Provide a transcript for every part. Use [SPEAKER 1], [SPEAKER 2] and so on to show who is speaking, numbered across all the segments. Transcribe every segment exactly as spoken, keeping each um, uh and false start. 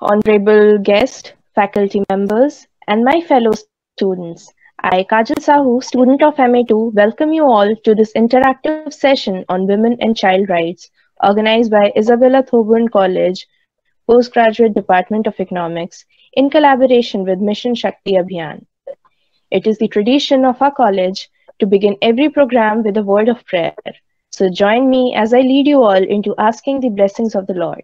[SPEAKER 1] honorable guest, faculty members, and my fellow students. I, Kajal Sahu, student of M A two, welcome you all to this interactive session on women and child rights, organized by Isabella Thoburn College, Postgraduate Department of Economics, in collaboration with Mission Shakti Abhiyan. It is the tradition of our college to begin every program with a word of prayer. So join me as I lead you all into asking the blessings of the Lord.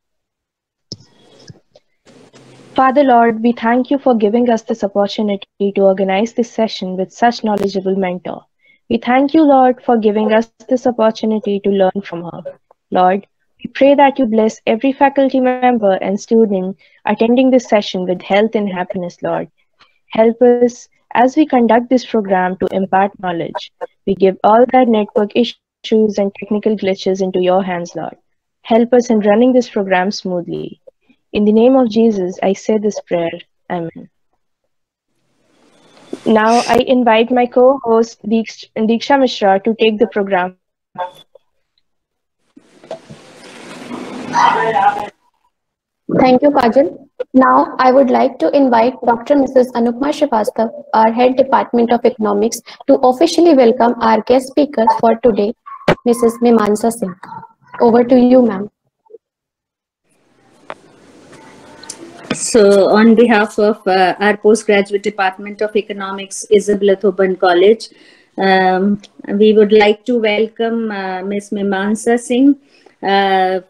[SPEAKER 1] Father Lord, we thank you for giving us this opportunity to organize this session with such knowledgeable mentor. We thank you, Lord, for giving us this opportunity to learn from her. Lord, we pray that you bless every faculty member and student attending this session with health and happiness, Lord. Help us as we conduct this program to impart knowledge. We give all that network issues and technical glitches into your hands, Lord. Help us in running this program smoothly. In the name of Jesus, I say this prayer. Amen. Now I invite my co-host Diksha Mishra to take the program forward.
[SPEAKER 2] Thank you, Kajal. Now, I would like to invite Doctor Missus Anupma Srivastav, our Head Department of Economics, to officially welcome our guest speaker for today, Missus Mimamsa Singh. Over to you, ma'am.
[SPEAKER 3] So, on behalf of uh, our Postgraduate Department of Economics, Isabella Thoburn College, um, we would like to welcome uh, Miz Mimamsa Singh. Uh,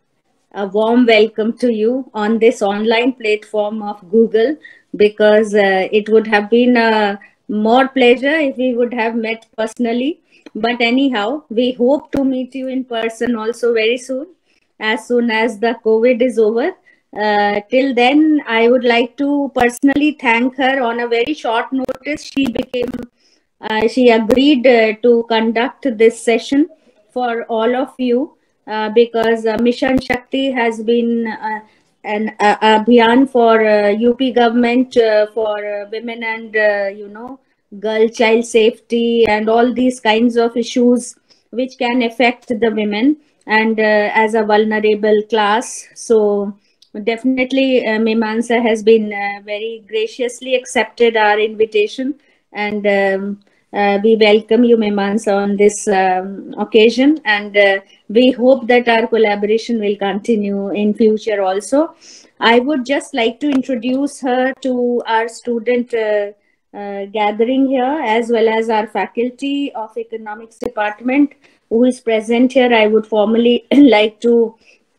[SPEAKER 3] a warm welcome to you on this online platform of Google, because uh, it would have been a more pleasure if we would have met personally. But anyhow, we hope to meet you in person also very soon, as soon as the COVID is over. Uh, till then, I would like to personally thank her. On a very short notice, she became, uh, she agreed uh, to conduct this session for all of you, uh, because uh, Mission Shakti has been uh, an uh, abhiyan for uh, U P government uh, for uh, women and, uh, you know, girl child safety and all these kinds of issues which can affect the women and uh, as a vulnerable class. So, definitely, uh, Mimamsa has been uh, very graciously accepted our invitation, and um, uh, we welcome you, Mimamsa, on this um, occasion, and uh, we hope that our collaboration will continue in future also. I would just like to introduce her to our student uh, uh, gathering here, as well as our faculty of Economics Department who is present here. I would formally like to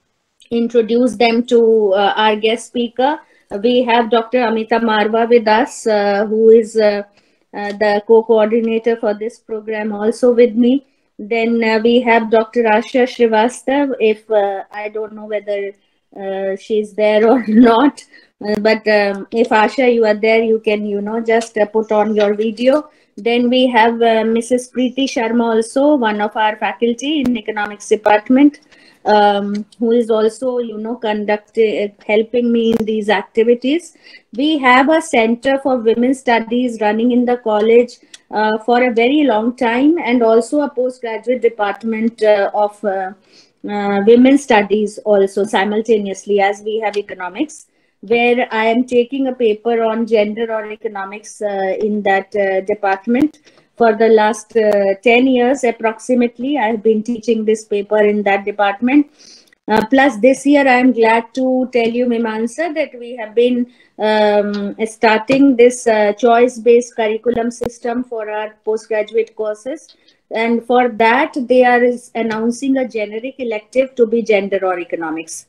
[SPEAKER 3] introduce them to uh, our guest speaker. We have Doctor Amita Marwa with us, uh, who is uh, uh, the co-coordinator for this program, also with me. Then uh, we have Doctor Asha Srivastav. If uh, I don't know whether uh, she's there or not, uh, but um, if Asha, you are there, you can, you know, just uh, put on your video. Then we have uh, Missus Preeti Sharma, also one of our faculty in Economics Department. Um, who is also, you know, conducting, helping me in these activities. We have a Center for Women's Studies running in the college uh, for a very long time, and also a postgraduate department uh, of uh, uh, Women's Studies also simultaneously, as we have economics, where I am taking a paper on gender or economics uh, in that uh, department. For the last uh, ten years approximately, I have been teaching this paper in that department. Uh, plus, this year, I am glad to tell you, Mimamsa, that we have been um, starting this uh, choice-based curriculum system for our postgraduate courses. And for that, they are announcing a generic elective to be gender or economics.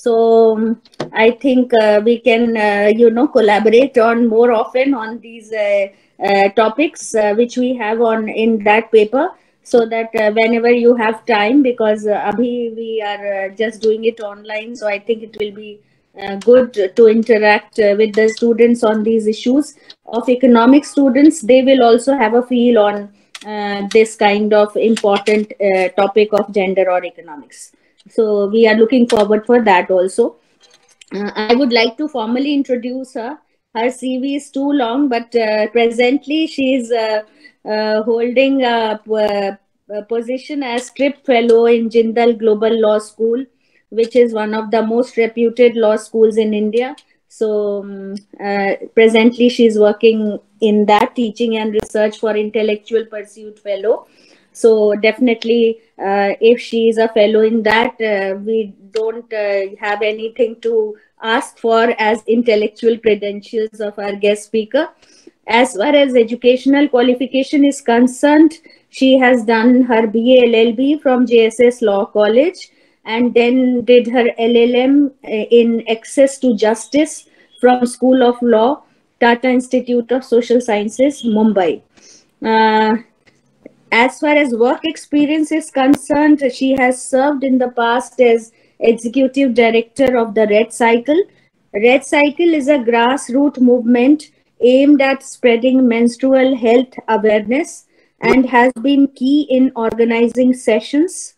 [SPEAKER 3] So um, I think uh, we can, uh, you know, collaborate on more often on these uh, uh, topics uh, which we have on in that paper, so that uh, whenever you have time, because uh, abhi we are uh, just doing it online, so I think it will be uh, good to interact uh, with the students on these issues of economic students. They will also have a feel on uh, this kind of important uh, topic of gender or economics. So we are looking forward for that also. Uh, I would like to formally introduce her. Her C V is too long, but uh, presently she is uh, uh, holding a, a position as Scrip Fellow in Jindal Global Law School. which is one of the most reputed law schools in India. So um, uh, presently she is working in that, teaching and research for intellectual pursuit fellow. So definitely, uh, if she is a fellow in that, uh, we don't uh, have anything to ask for as intellectual credentials of our guest speaker. As far as educational qualification is concerned, she has done her B A L L B from J S S Law College, and then did her L L M in Access to Justice from School of Law, Tata Institute of Social Sciences, Mumbai. Uh, as far as work experience is concerned, she has served in the past as executive director of the Red Cycle. Red Cycle is a grassroots movement aimed at spreading menstrual health awareness and has been key in organizing sessions.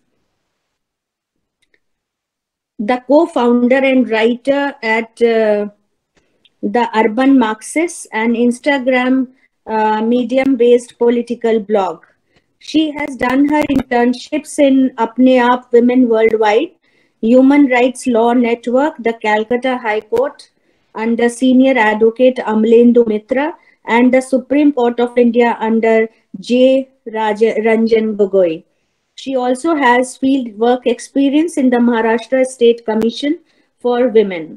[SPEAKER 3] The co-founder and writer at uh, the Urban Marxist, an Instagram uh, medium-based political blog. She has done her internships in Apne Aap Women Worldwide, Human Rights Law Network, the Calcutta High Court, under Senior Advocate Amlendu Mitra, and the Supreme Court of India under J. Raja, Ranjan Gogoi. She also has field work experience in the Maharashtra State Commission for Women.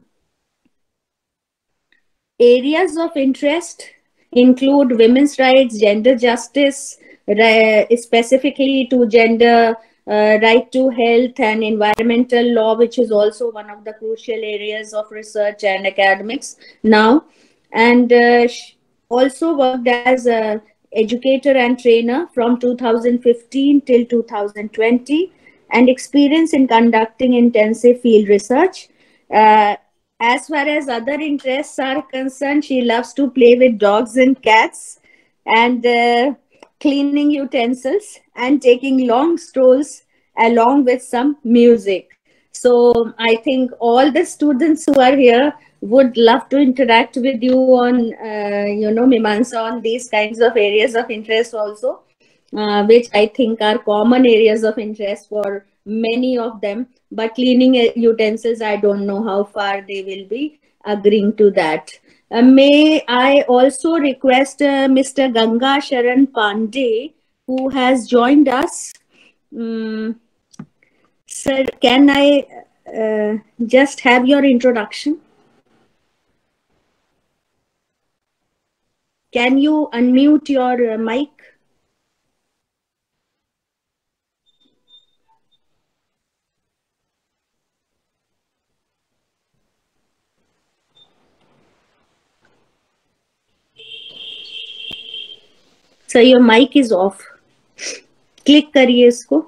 [SPEAKER 3] Areas of interest include women's rights, gender justice, specifically to gender, uh, right to health and environmental law, which is also one of the crucial areas of research and academics now. And uh, also worked as a educator and trainer from two thousand fifteen till two thousand twenty, and experience in conducting intensive field research. Uh, as far as other interests are concerned, she loves to play with dogs and cats, and uh, cleaning utensils, and taking long strolls along with some music. So I think all the students who are here would love to interact with you on, uh, you know, Mimamsa, on these kinds of areas of interest also, uh, which I think are common areas of interest for many of them. But cleaning utensils, I don't know how far they will be agreeing to that. Uh, may I also request uh, Mister Ganga Sharan Pandey, who has joined us. Um, sir, can I uh, just have your introduction? Can you unmute your uh, mic? So your mic is off. Click करिए इसको.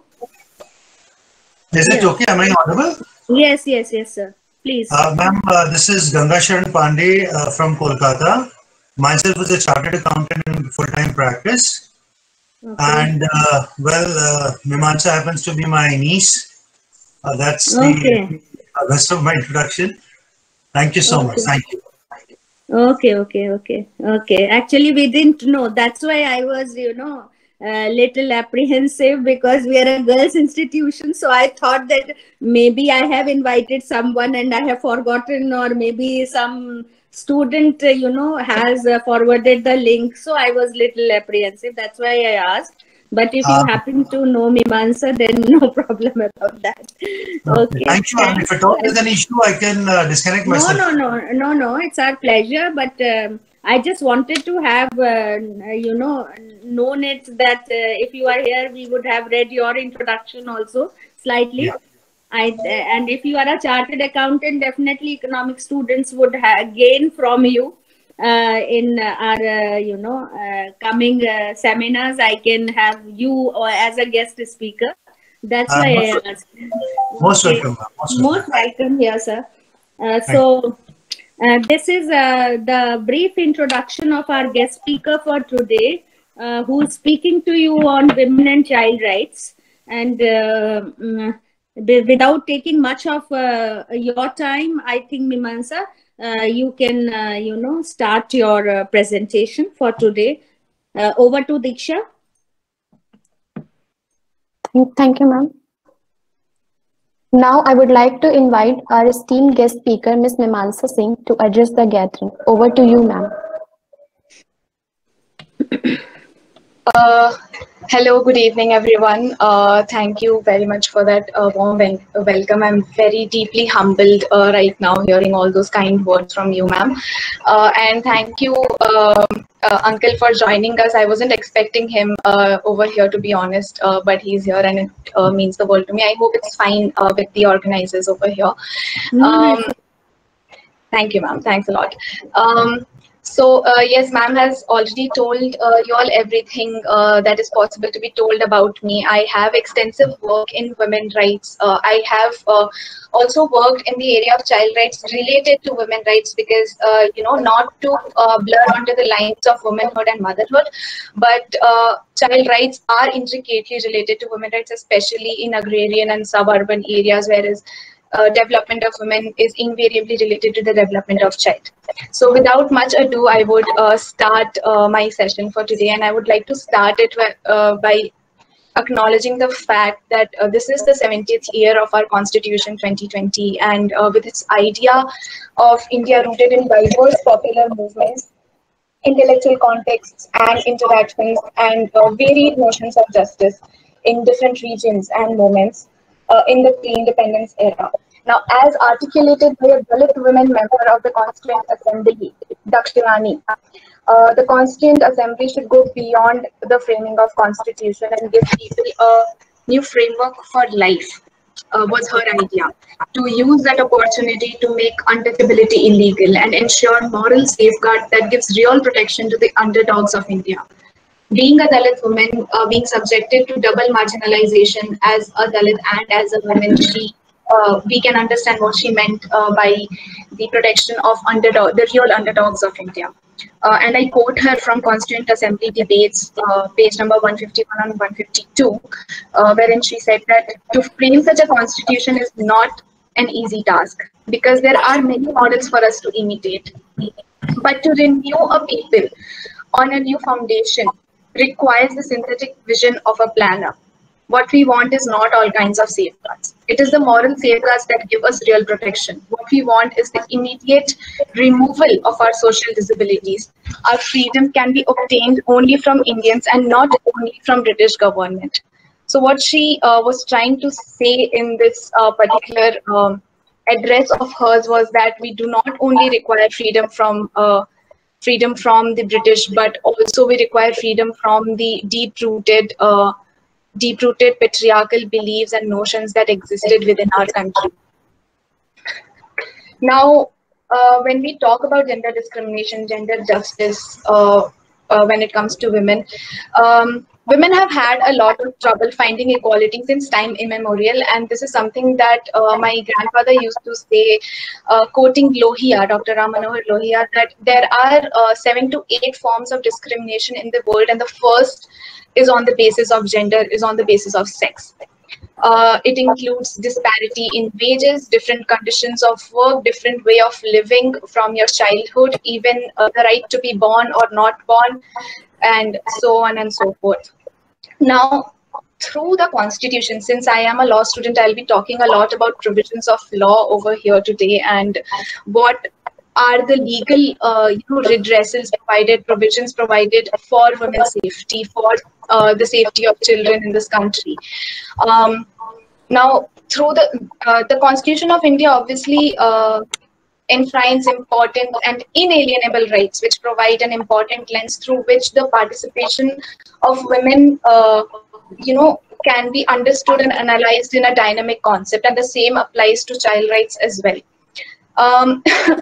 [SPEAKER 4] Is it okay? Am I audible?
[SPEAKER 3] Yes, yes, yes, sir. Please.
[SPEAKER 4] Uh, Ma'am, uh, this is Ganga Sharan Pandey uh, from Kolkata. Myself is a chartered accountant in full-time practice. Okay. And uh, well, uh, Mimamsa happens to be my niece. Uh, that's the okay. uh, rest of my introduction. Thank you so okay. much. Thank you.
[SPEAKER 3] Okay, okay, okay, okay. Actually, we didn't know. That's why I was, you know, a little apprehensive, because we are a girls' institution. So I thought that maybe I have invited someone and I have forgotten, or maybe some student, you know, has uh, forwarded the link. So I was little apprehensive. That's why I asked. But if you um, happen to know Mimamsa, then no problem about that. Okay.
[SPEAKER 4] Thank you. If at all there's an issue, I can uh, disconnect myself.
[SPEAKER 3] No, no, no, no, no. It's our pleasure. But um, I just wanted to have, uh, you know, known it that uh, if you are here, we would have read your introduction also slightly. Yeah. I and if you are a chartered accountant, definitely economic students would have gain from you. Uh, in uh, our, uh, you know, uh, coming uh, seminars, I can have you or as a guest speaker. That's uh, why
[SPEAKER 4] most,
[SPEAKER 3] I asked.
[SPEAKER 4] Most
[SPEAKER 3] okay.
[SPEAKER 4] welcome. Most,
[SPEAKER 3] most welcome here, sir. Uh, so uh, this is uh, the brief introduction of our guest speaker for today, uh, who is speaking to you on women and child rights. And uh, without taking much of uh, your time, I think, Mimamsa, Uh, you can, uh, you know, start your uh, presentation for today. Uh, over to Diksha.
[SPEAKER 2] Thank you, ma'am. Now I would like to invite our esteemed guest speaker, Miz Mimamsa Singh, to address the gathering. Over to you, ma'am.
[SPEAKER 5] Uh, hello, good evening, everyone. Uh, thank you very much for that uh, warm wel- welcome. I'm very deeply humbled uh, right now hearing all those kind words from you, ma'am. Uh, and thank you, um uh, Uncle, for joining us. I wasn't expecting him uh, over here, to be honest, uh, but he's here and it uh, means the world to me. I hope it's fine uh, with the organizers over here. Um, Thank you, ma'am. Thanks a lot. Um, so, uh, yes, ma'am has already told uh, you all everything uh, that is possible to be told about me. I have extensive work in women's rights. Uh, I have uh, also worked in the area of child rights related to women's rights because, uh, you know, not to uh, blur onto the lines of womanhood and motherhood, but uh, child rights are intricately related to women's rights, especially in agrarian and suburban areas, whereas Uh, development of women is invariably related to the development of child. So without much ado, I would uh, start uh, my session for today, and I would like to start it uh, by acknowledging the fact that uh, this is the seventieth year of our Constitution twenty twenty, and uh, with its idea of India rooted in diverse popular movements, intellectual contexts and interactions, and uh, varied notions of justice in different regions and moments uh, in the pre-independence era. Now, as articulated by a Dalit women member of the Constituent Assembly, Dakshilani, uh, the Constituent Assembly should go beyond the framing of Constitution and give people a new framework for life. Uh, was her idea, to use that opportunity to make untouchability illegal and ensure moral safeguard that gives real protection to the underdogs of India. Being a Dalit woman, uh, being subjected to double marginalization as a Dalit and as a woman, she uh, we can understand what she meant uh, by the protection of underdog, the real underdogs of India. Uh, and I quote her from Constituent Assembly debates, uh, page number one fifty-one and one fifty-two, uh, wherein she said that to frame such a constitution is not an easy task because there are many models for us to imitate. But to renew a people on a new foundation requires the synthetic vision of a planner. What we want is not all kinds of safeguards. It is the moral safeguards that give us real protection. What we want is the immediate removal of our social disabilities. Our freedom can be obtained only from Indians and not only from British government. So what she uh, was trying to say in this uh, particular um, address of hers was that we do not only require freedom from uh, freedom from the British, but also we require freedom from the deep-rooted uh, deep-rooted patriarchal beliefs and notions that existed within our country. Now, uh, when we talk about gender discrimination, gender justice, uh, uh, when it comes to women, um, women have had a lot of trouble finding equality since time immemorial, and this is something that uh, my grandfather used to say, uh, quoting Lohia, Doctor Ram Manohar Lohia, that there are uh, seven to eight forms of discrimination in the world, and the first is on the basis of gender, is on the basis of sex. Uh, it includes disparity in wages, different conditions of work, different way of living from your childhood, even uh, the right to be born or not born, and so on and so forth. Now, through the Constitution, since I am a law student, I'll be talking a lot about provisions of law over here today and what are the legal uh, you know, redressals provided, provisions provided for women's safety, for uh, the safety of children in this country. Um, now, through the uh, the Constitution of India, obviously uh, enshrines important and inalienable rights, which provide an important lens through which the participation of women, uh, you know, can be understood and analyzed in a dynamic concept, and the same applies to child rights as well. Um,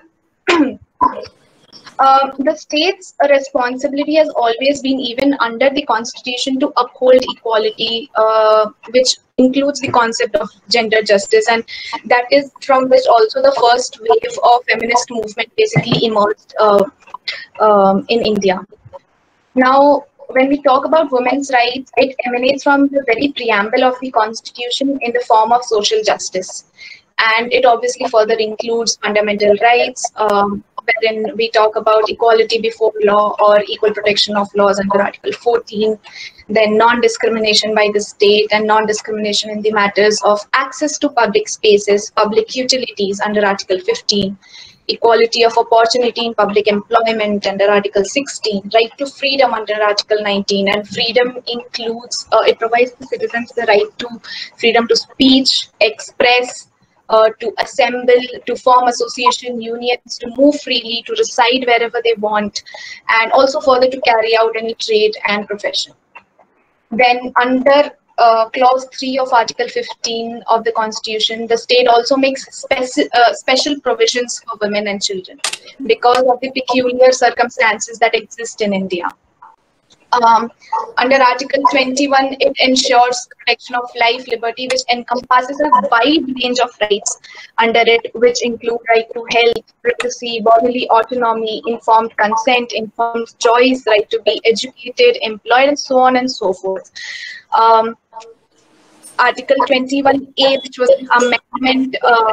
[SPEAKER 5] Uh, the state's responsibility has always been, even under the Constitution, to uphold equality, uh, which includes the concept of gender justice, and that is from which also the first wave of feminist movement basically emerged uh, um, in India. Now, when we talk about women's rights, it emanates from the very preamble of the Constitution in the form of social justice. And it obviously further includes fundamental rights, um, wherein we talk about equality before law or equal protection of laws under Article fourteen, then non-discrimination by the state and non-discrimination in the matters of access to public spaces, public utilities under Article fifteen, equality of opportunity in public employment under Article sixteen, right to freedom under Article nineteen, and freedom includes, uh, it provides the citizens the right to freedom to speech, express, uh, to assemble, to form association unions, to move freely, to reside wherever they want, and also further to carry out any trade and profession. Then under uh, clause three of Article fifteen of the Constitution, the state also makes speci uh, special provisions for women and children because of the peculiar circumstances that exist in India. Um, under Article twenty-one, it ensures protection of life, liberty, which encompasses a wide range of rights under it, which include right to health, privacy, bodily autonomy, informed consent, informed choice, right to be educated, employed, and so on and so forth. Um, Article twenty-one A, which was an amendment, uh,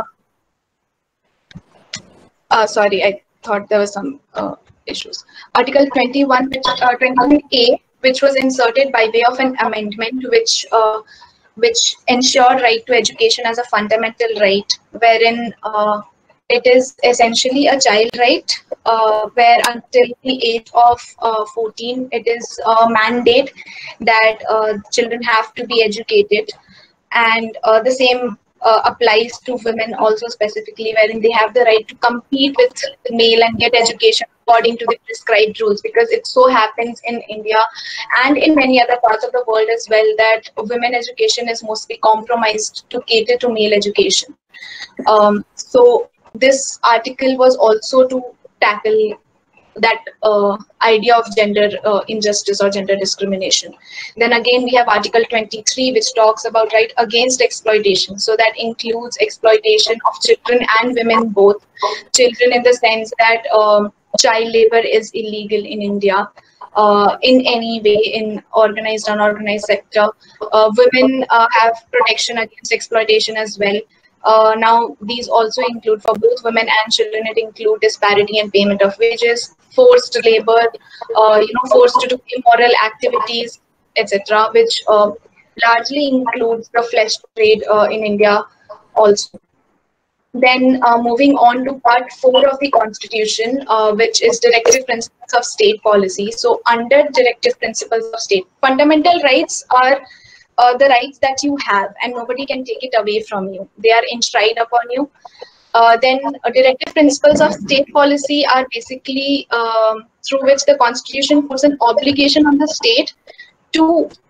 [SPEAKER 5] uh, sorry, I thought there was some uh, issues. Article twenty-one, which, uh, twenty-one A, which was inserted by way of an amendment, which uh, which ensured right to education as a fundamental right, wherein uh, it is essentially a child right, uh, where until the age of uh, fourteen, it is a mandate that uh, children have to be educated, and uh, the same Uh, applies to women also specifically, wherein they have the right to compete with the male and get education according to the prescribed rules, because it so happens in India and in many other parts of the world as well that women education is mostly compromised to cater to male education. Um, so this article was also to tackle that uh, idea of gender uh, injustice or gender discrimination. Then again, we have Article twenty-three, which talks about right against exploitation. So that includes exploitation of children and women both. Children in the sense that um, child labor is illegal in India uh, in any way, in organized, unorganized sector. Uh, women uh, have protection against exploitation as well. Uh, now, these also include for both women and children, it includes disparity in payment of wages, forced labor, uh, you know, forced to do immoral activities, et cetera, which uh, largely includes the flesh trade uh, in India also. Then uh, moving on to part four of the Constitution, uh, which is Directive Principles of State Policy. So under Directive Principles of State, fundamental rights are Uh, the rights that you have, and nobody can take it away from you. They are enshrined upon you. Uh, then uh, directive principles of state policy are basically um, through which the Constitution puts an obligation on the state to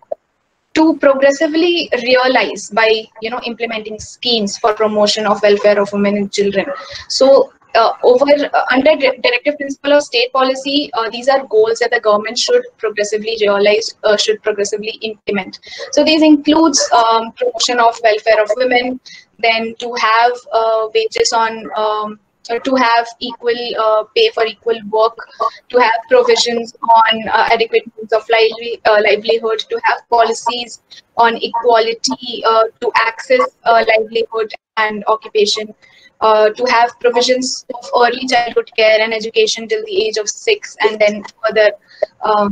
[SPEAKER 5] to progressively realize by you know implementing schemes for promotion of welfare of women and children. So uh, over uh, under directive principle of state policy, uh, these are goals that the government should progressively realize, uh, should progressively implement. So these includes um, promotion of welfare of women, then to have uh, wages on um, to have equal uh, pay for equal work, to have provisions on uh, adequate means of lively, uh, livelihood, to have policies on equality uh, to access uh, livelihood and occupation, uh, to have provisions of early childhood care and education till the age of six, and then further um,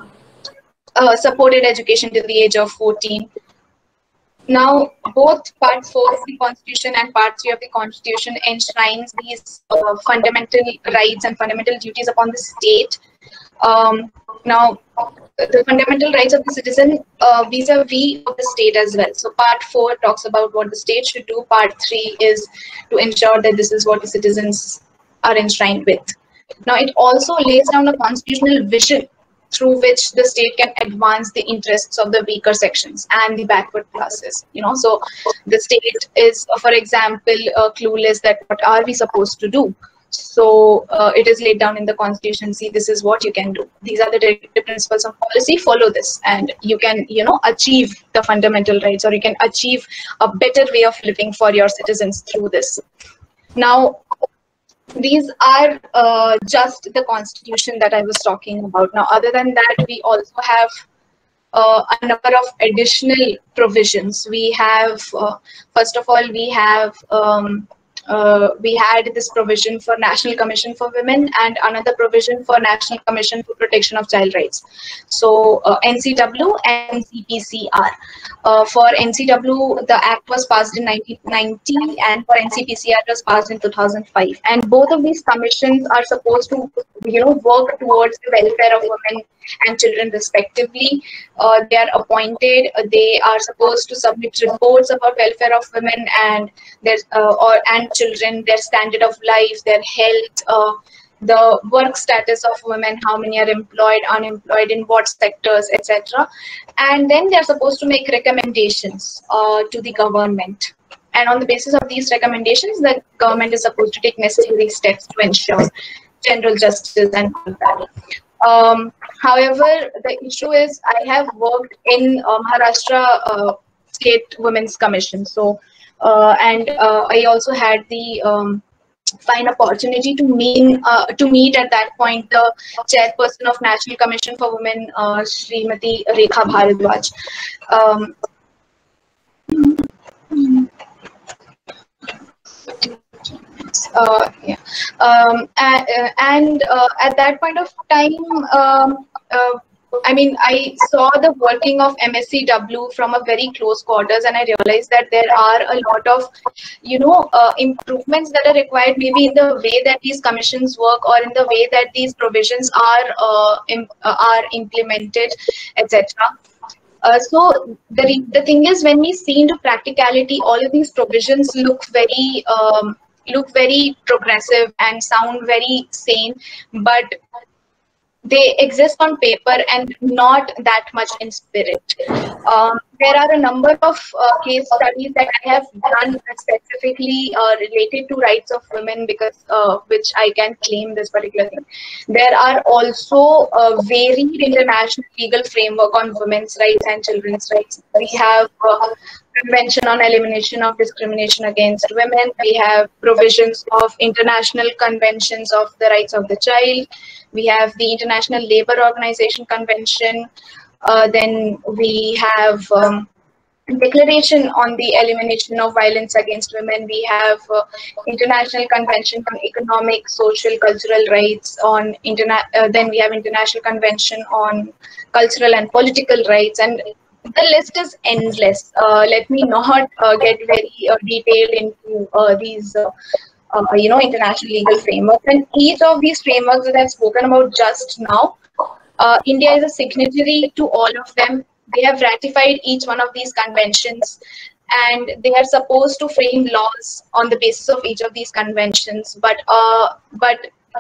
[SPEAKER 5] uh, supported education till the age of fourteen. Now, both Part four of the Constitution and Part three of the Constitution enshrines these uh, fundamental rights and fundamental duties upon the state. Um, now, the fundamental rights of the citizen uh, vis-a-vis of the state as well. So Part four talks about what the state should do. Part three is to ensure that this is what the citizens are enshrined with. Now, it also lays down a constitutional vision through which the state can advance the interests of the weaker sections and the backward classes. You know, so the state is, uh, for example, uh, clueless that what are we supposed to do? So uh, it is laid down in the Constitution. See, this is what you can do. These are the directive principles of policy. Follow this, and you can, you know, achieve the fundamental rights, or you can achieve a better way of living for your citizens through this. Now, these are uh, just the Constitution that I was talking about. Now, other than that, we also have uh, a number of additional provisions. We have, uh, first of all, we have um, uh, we had this provision for National Commission for Women and another provision for National Commission for Protection of Child Rights. So uh, N C W and N C P C R. Uh, for N C W, the act was passed in nineteen ninety, and for N C P C R, it was passed in two thousand five. And both of these commissions are supposed to, you know, work towards the welfare of women and children respectively. Uh, they are appointed. Uh, they are supposed to submit reports about welfare of women and their uh, or and children, their standard of life, their health, uh, the work status of women, how many are employed, unemployed, in what sectors, et cetera. And then they are supposed to make recommendations uh, to the government. And on the basis of these recommendations, the government is supposed to take necessary steps to ensure general justice and all that. Um, however, the issue is I have worked in uh, Maharashtra uh, State Women's Commission. So, uh, and uh, I also had the um, fine opportunity to meet uh, to meet at that point the chairperson of National Commission for Women, uh, Srimati Rekha Bharadwaj. Um, Uh, yeah. um, and, uh, and uh, at that point of time, um, uh, I mean, I saw the working of M S C W from a very close quarters, and I realized that there are a lot of, you know, uh, improvements that are required, maybe in the way that these commissions work or in the way that these provisions are uh, im uh, are implemented, et cetera. Uh, so the the thing is, when we see into practicality, all of these provisions look very um, look very progressive and sound very sane, but they exist on paper and not that much in spirit. Um, there are a number of uh, case studies that I have done specifically uh, related to rights of women, because uh, which I can claim this particular thing. There are also uh, varied international legal framework on women's rights and children's rights. We have uh, Convention on Elimination of Discrimination Against Women. We have provisions of international conventions of the rights of the child. We have the International Labour Organization Convention. Uh, then we have um, Declaration on the Elimination of Violence Against Women. We have uh, International Convention on Economic, Social, Cultural Rights. On interna uh, then we have International Convention on Cultural and Political Rights, and the list is endless. Uh, let me not uh, get very uh, detailed into uh, these, uh, uh, you know, international legal frameworks. And each of these frameworks that I've spoken about just now, uh, India is a signatory to all of them. They have ratified each one of these conventions, and they are supposed to frame laws on the basis of each of these conventions. But, uh, but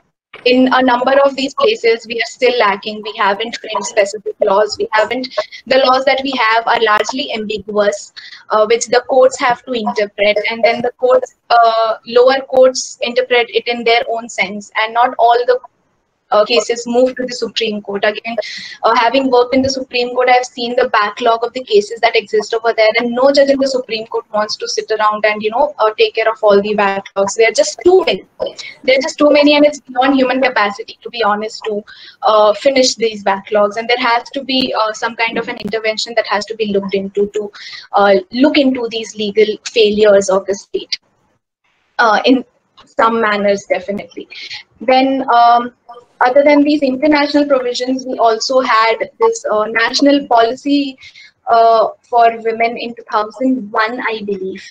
[SPEAKER 5] in a number of these places, we are still lacking. We haven't framed specific laws. We haven't, the laws that we have are largely ambiguous, uh, which the courts have to interpret, and then the courts, uh, lower courts interpret it in their own sense, and not all the Uh, cases move to the Supreme Court. Again, uh, having worked in the Supreme Court, I've seen the backlog of the cases that exist over there, and no judge in the Supreme Court wants to sit around and, you know, uh, take care of all the backlogs. There are just too many. There are just too many, and it's beyond human capacity, to be honest, to uh, finish these backlogs. And there has to be uh, some kind of an intervention that has to be looked into to uh, look into these legal failures of the state uh, in some manners, definitely. Then, um, other than these international provisions, we also had this uh, national policy uh, for women in two thousand one, I believe,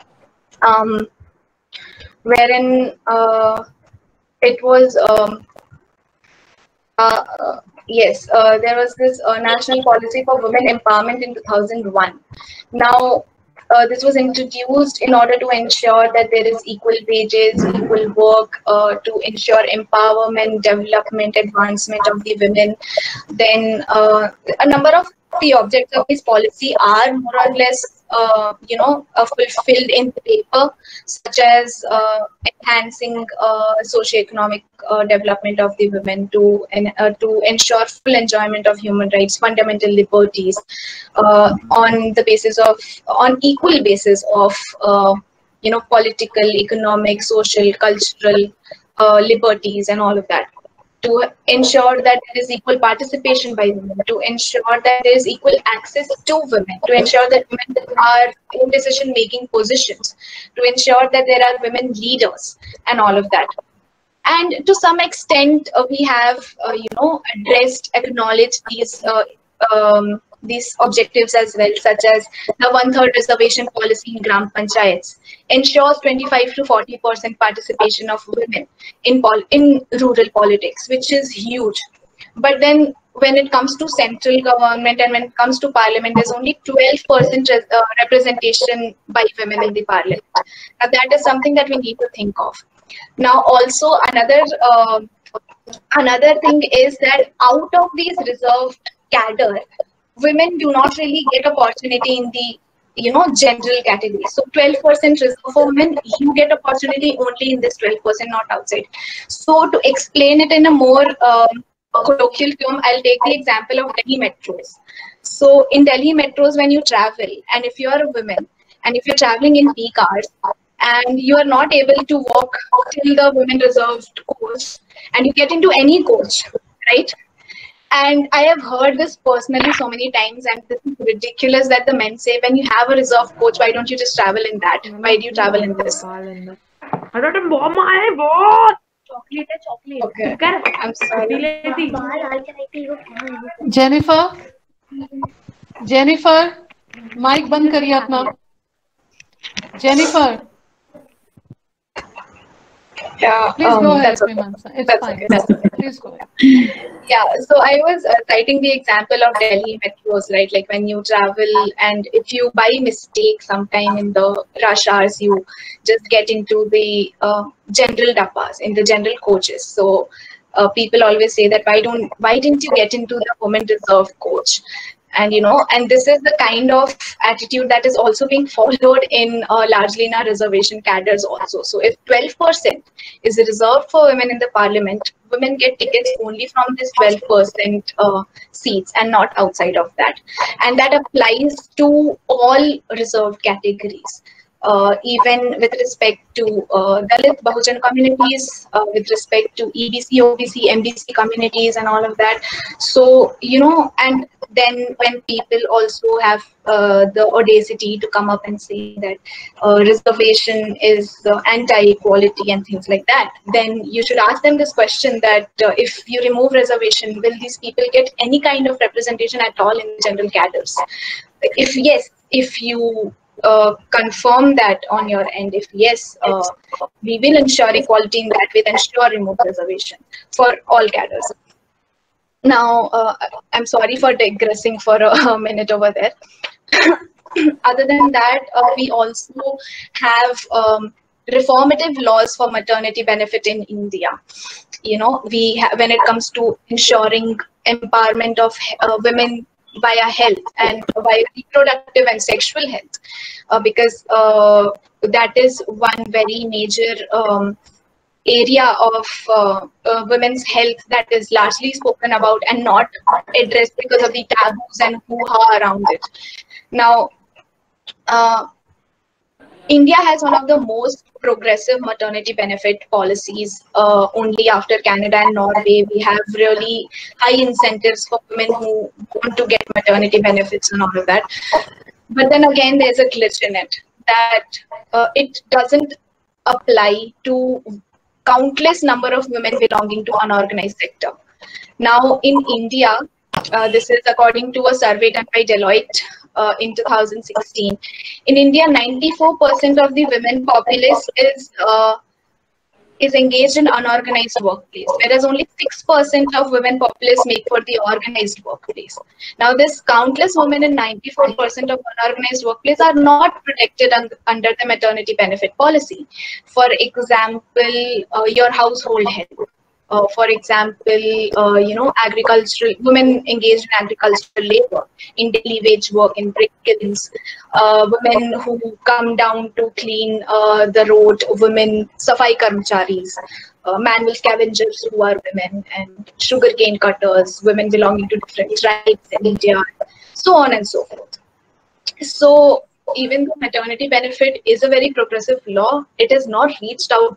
[SPEAKER 5] um, wherein uh, it was, um, uh, uh, yes, uh, there was this uh, national policy for women empowerment in two thousand one. Now, Uh, this was introduced in order to ensure that there is equal wages, equal work, uh, to ensure empowerment, development, advancement of the women. Then uh, a number of the objects of this policy are more or less, uh, you know, uh, fulfilled in paper, such as uh, enhancing uh, socioeconomic uh, development of the women, to uh, to ensure full enjoyment of human rights, fundamental liberties, uh, on the basis of on equal basis of uh, you know, political, economic, social, cultural uh, liberties, and all of that. to ensure that there is equal participation by women, to ensure that there is equal access to women, to ensure that women are in decision-making positions, to ensure that there are women leaders and all of that. And to some extent, uh, we have, uh, you know, addressed, acknowledged these uh, um, these objectives as well, such as the one-third reservation policy in Gram Panchayats ensures twenty-five to forty percent participation of women in pol in rural politics, which is huge. But then when it comes to central government and when it comes to parliament, there's only twelve percent uh, representation by women in the parliament. Now, that is something that we need to think of. Now, also another uh, another thing is that out of these reserved cadre, women do not really get opportunity in the, you know, general category. So twelve percent reserved for women, you get opportunity only in this twelve percent, not outside. So to explain it in a more um, colloquial term, I'll take the example of Delhi metros. So in Delhi metros, when you travel, and if you're a woman, and if you're traveling in peak hours, and you are not able to walk till the women reserved coach, and you get into any coach, right? And I have heard this personally so many times, and this is ridiculous that the men say, when you have a reserved coach, why don't you just travel in that? Why do you travel in this?
[SPEAKER 6] Chocolate, chocolate.
[SPEAKER 5] Okay. I'm sorry.
[SPEAKER 7] Jennifer, Jennifer, mic बंद करिए अपना. Jennifer.
[SPEAKER 5] Yeah,
[SPEAKER 7] please
[SPEAKER 5] um,
[SPEAKER 7] go ahead,
[SPEAKER 5] that's okay.
[SPEAKER 7] Mimamsa. It's
[SPEAKER 5] that's
[SPEAKER 7] fine.
[SPEAKER 5] okay. That's okay.
[SPEAKER 7] Please go ahead.
[SPEAKER 5] Yeah, so I was uh, citing the example of Delhi metros, right? Like when you travel and if you by mistake sometime in the rush hours, you just get into the uh, general dabas, in the general coaches. So uh, people always say that why don't, why didn't you get into the women reserved coach? And, you know, and this is the kind of attitude that is also being followed in uh, largely in our reservation cadres also. So if twelve percent is reserved for women in the parliament, women get tickets only from this twelve percent uh, seats and not outside of that. And that applies to all reserved categories. Uh, even with respect to uh, Dalit Bahujan communities, uh, with respect to E B C, O B C, M B C communities and all of that. So, you know, and then when people also have uh, the audacity to come up and say that uh, reservation is uh, anti-equality and things like that, then you should ask them this question that uh, if you remove reservation, will these people get any kind of representation at all in general cadres? If yes, if you Uh, confirm that on your end, if yes, uh, we will ensure equality in that way, then sure, remove reservation for all cadres. Now, uh, I'm sorry for digressing for a minute over there. Other than that, uh, we also have um, reformative laws for maternity benefit in India. You know, we have, when it comes to ensuring empowerment of uh, women via health and via reproductive and sexual health, uh, because uh, that is one very major um, area of uh, uh, women's health that is largely spoken about and not addressed because of the taboos and hoo-ha around it. Now, uh, India has one of the most progressive maternity benefit policies. Uh, only after Canada and Norway, we have really high incentives for women who want to get maternity benefits and all of that. But then again, there's a glitch in it, that uh, it doesn't apply to countless number of women belonging to unorganized sector. Now in India, uh, this is according to a survey done by Deloitte uh, in two thousand sixteen. In India, ninety-four percent of the women populace is uh, is engaged in unorganized workplace, whereas only six percent of women populace make for the organized workplace. Now, this countless women in ninety-four percent of unorganized workplace are not protected un under the maternity benefit policy. For example, uh, your household help. Uh, for example, uh, you know, agricultural, women engaged in agricultural labor, in daily wage work, in brick kilns, uh, women who come down to clean uh, the road, women, safai karmacharis, uh, manual scavengers who are women, and sugarcane cutters, women belonging to different tribes in India, so on and so forth. So even though maternity benefit is a very progressive law, it has not reached out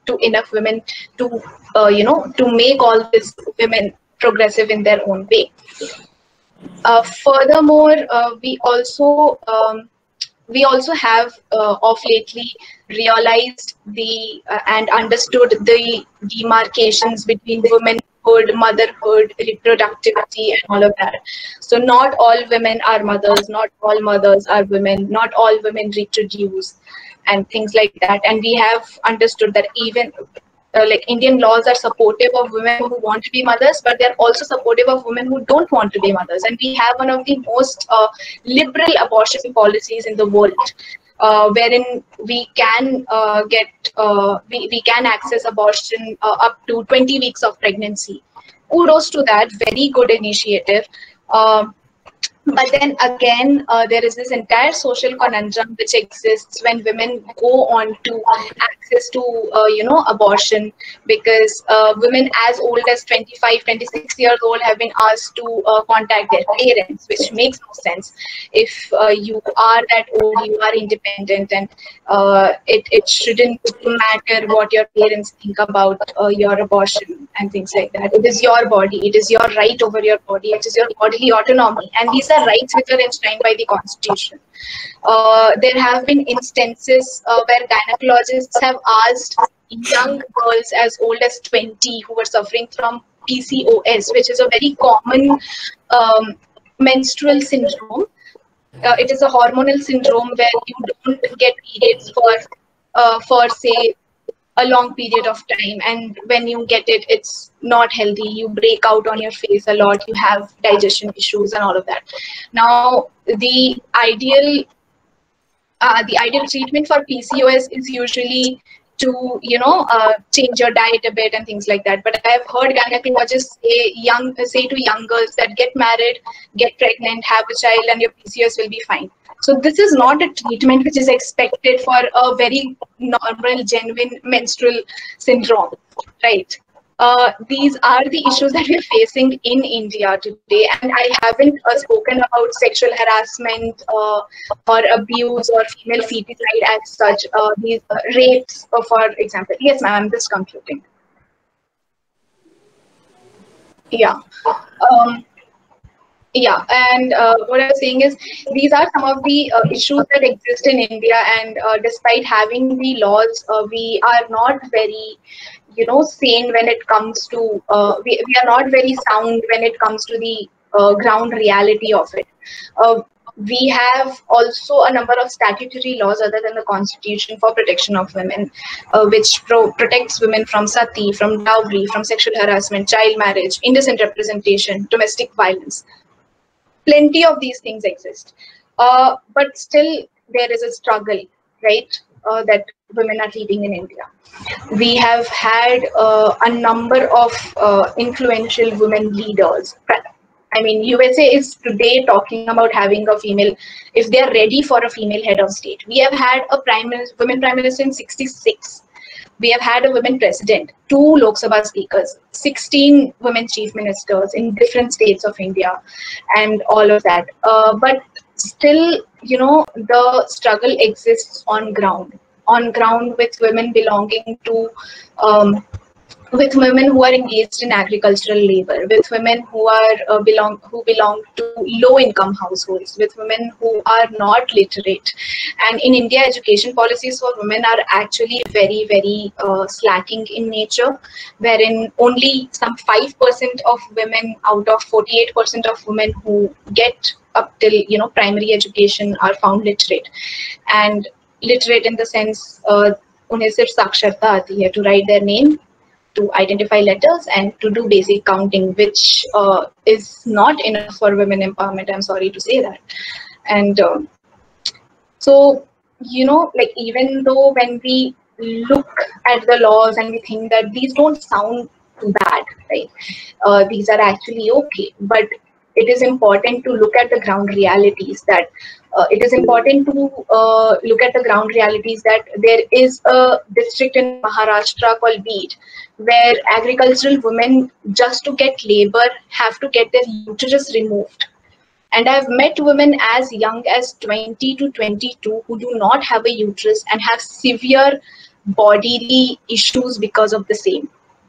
[SPEAKER 5] to enough women to, uh, you know, to make all these women progressive in their own way. Uh, furthermore, uh, we also um, we also have uh, of lately realized the uh, and understood the demarcations between womanhood, motherhood, reproductivity, and all of that. So not all women are mothers, not all mothers are women, not all women reproduce, and things like that. And we have understood that even Uh, like Indian laws are supportive of women who want to be mothers, but they're also supportive of women who don't want to be mothers. And we have one of the most uh, liberal abortion policies in the world, uh, wherein we can uh, get uh, we, we can access abortion uh, up to twenty weeks of pregnancy. Kudos to that, very good initiative. Uh, But then again, uh, there is this entire social conundrum which exists when women go on to access to, uh, you know, abortion, because uh, women as old as twenty-five, twenty-six years old have been asked to uh, contact their parents, which makes no sense. If uh, you are that old, you are independent, and uh, it, it shouldn't matter what your parents think about uh, your abortion and things like that. It is your body. It is your right over your body. It is your bodily autonomy. And these are rights which are enshrined by the Constitution. Uh, there have been instances uh, where gynecologists have asked young girls as old as twenty who were suffering from P C O S, which is a very common um, menstrual syndrome. Uh, it is a hormonal syndrome where you don't get periods for, uh, for say, a long period of time, and when you get it, it's not healthy. You break out on your face a lot, you have digestion issues and all of that. Now the ideal uh, the ideal treatment for P C O S is usually to, you know, uh, change your diet a bit and things like that. But I have heard gynecologists say young say to young girls that get married, get pregnant, have a child, and your P C O S will be fine. So this is not a treatment which is expected for a very normal, genuine menstrual syndrome, right? Uh, these are the issues that we're facing in India today. And I haven't uh, spoken about sexual harassment uh, or abuse or female feticide as such, uh, these uh, rapes, uh, for example. Yes, ma'am, I'm just concluding. Yeah. Um, Yeah, and uh, what I was saying is these are some of the uh, issues that exist in India, and uh, despite having the laws, uh, we are not very, you know, sane when it comes to, uh, we, we are not very sound when it comes to the uh, ground reality of it. Uh, we have also a number of statutory laws other than the Constitution for protection of women, uh, which pro protects women from sati, from dowry, from sexual harassment, child marriage, indecent representation, domestic violence. Plenty of these things exist, uh, but still there is a struggle, right, uh, that women are leading in India. We have had uh, a number of uh, influential women leaders. I mean, U S A is today talking about having a female, if they are ready for a female head of state. We have had a prime minister, women prime minister in sixty-six. We have had a women president, two Lok Sabha speakers, sixteen women chief ministers in different states of India, and all of that. Uh, but still, you know, the struggle exists on ground, on ground with women belonging to, um, with women who are engaged in agricultural labor, with women who are uh, belong who belong to low-income households, with women who are not literate. And in India, education policies for women are actually very, very uh, slacking in nature, wherein only some five percent of women out of forty-eight percent of women who get up till, you know, primary education are found literate. And literate in the sense, uh, unhe sirf saksharta aati hai, to write their name, to identify letters, and to do basic counting, which uh, is not enough for women empowerment. I'm sorry to say that. And uh, so, you know, like, even though when we look at the laws and we think that these don't sound too bad, right? Uh, these are actually okay, but it is important to look at the ground realities that uh, it is important to uh, look at the ground realities that there is a district in Maharashtra called Beed, where agricultural women, just to get labor, have to get their uterus removed. And I've met women as young as twenty to twenty-two who do not have a uterus and have severe bodily issues because of the same.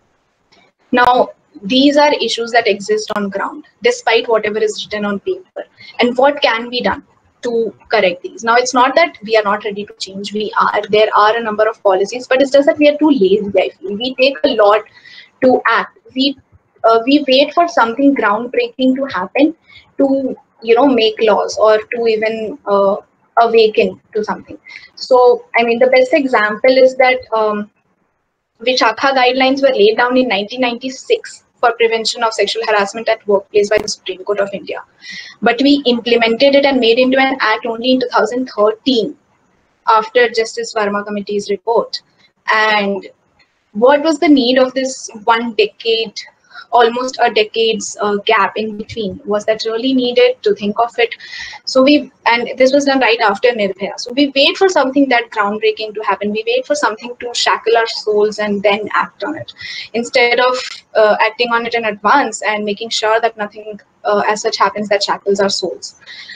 [SPEAKER 5] Now, these are issues that exist on ground, despite whatever is written on paper. And what can be done to correct these? Now, it's not that we are not ready to change. We are. There are a number of policies, but it's just that we are too lazy, I feel. We take a lot to act. We uh, we wait for something groundbreaking to happen to, you know, make laws or to even uh, awaken to something. So, I mean, the best example is that um, Vichakha guidelines were laid down in nineteen ninety-six for prevention of sexual harassment at workplace by the Supreme Court of India. But we implemented it and made into an act only in two thousand thirteen after Justice Verma Committee's report. And what was the need of this one decade, almost a decade's uh, gap in between? Was that really needed to think of it? So we, and this was done right after Nirbhaya. So we wait for something that groundbreaking to happen. We wait for something to shackle our souls and then act on it, instead of uh, acting on it in advance and making sure that nothing uh, as such happens that shackles our souls.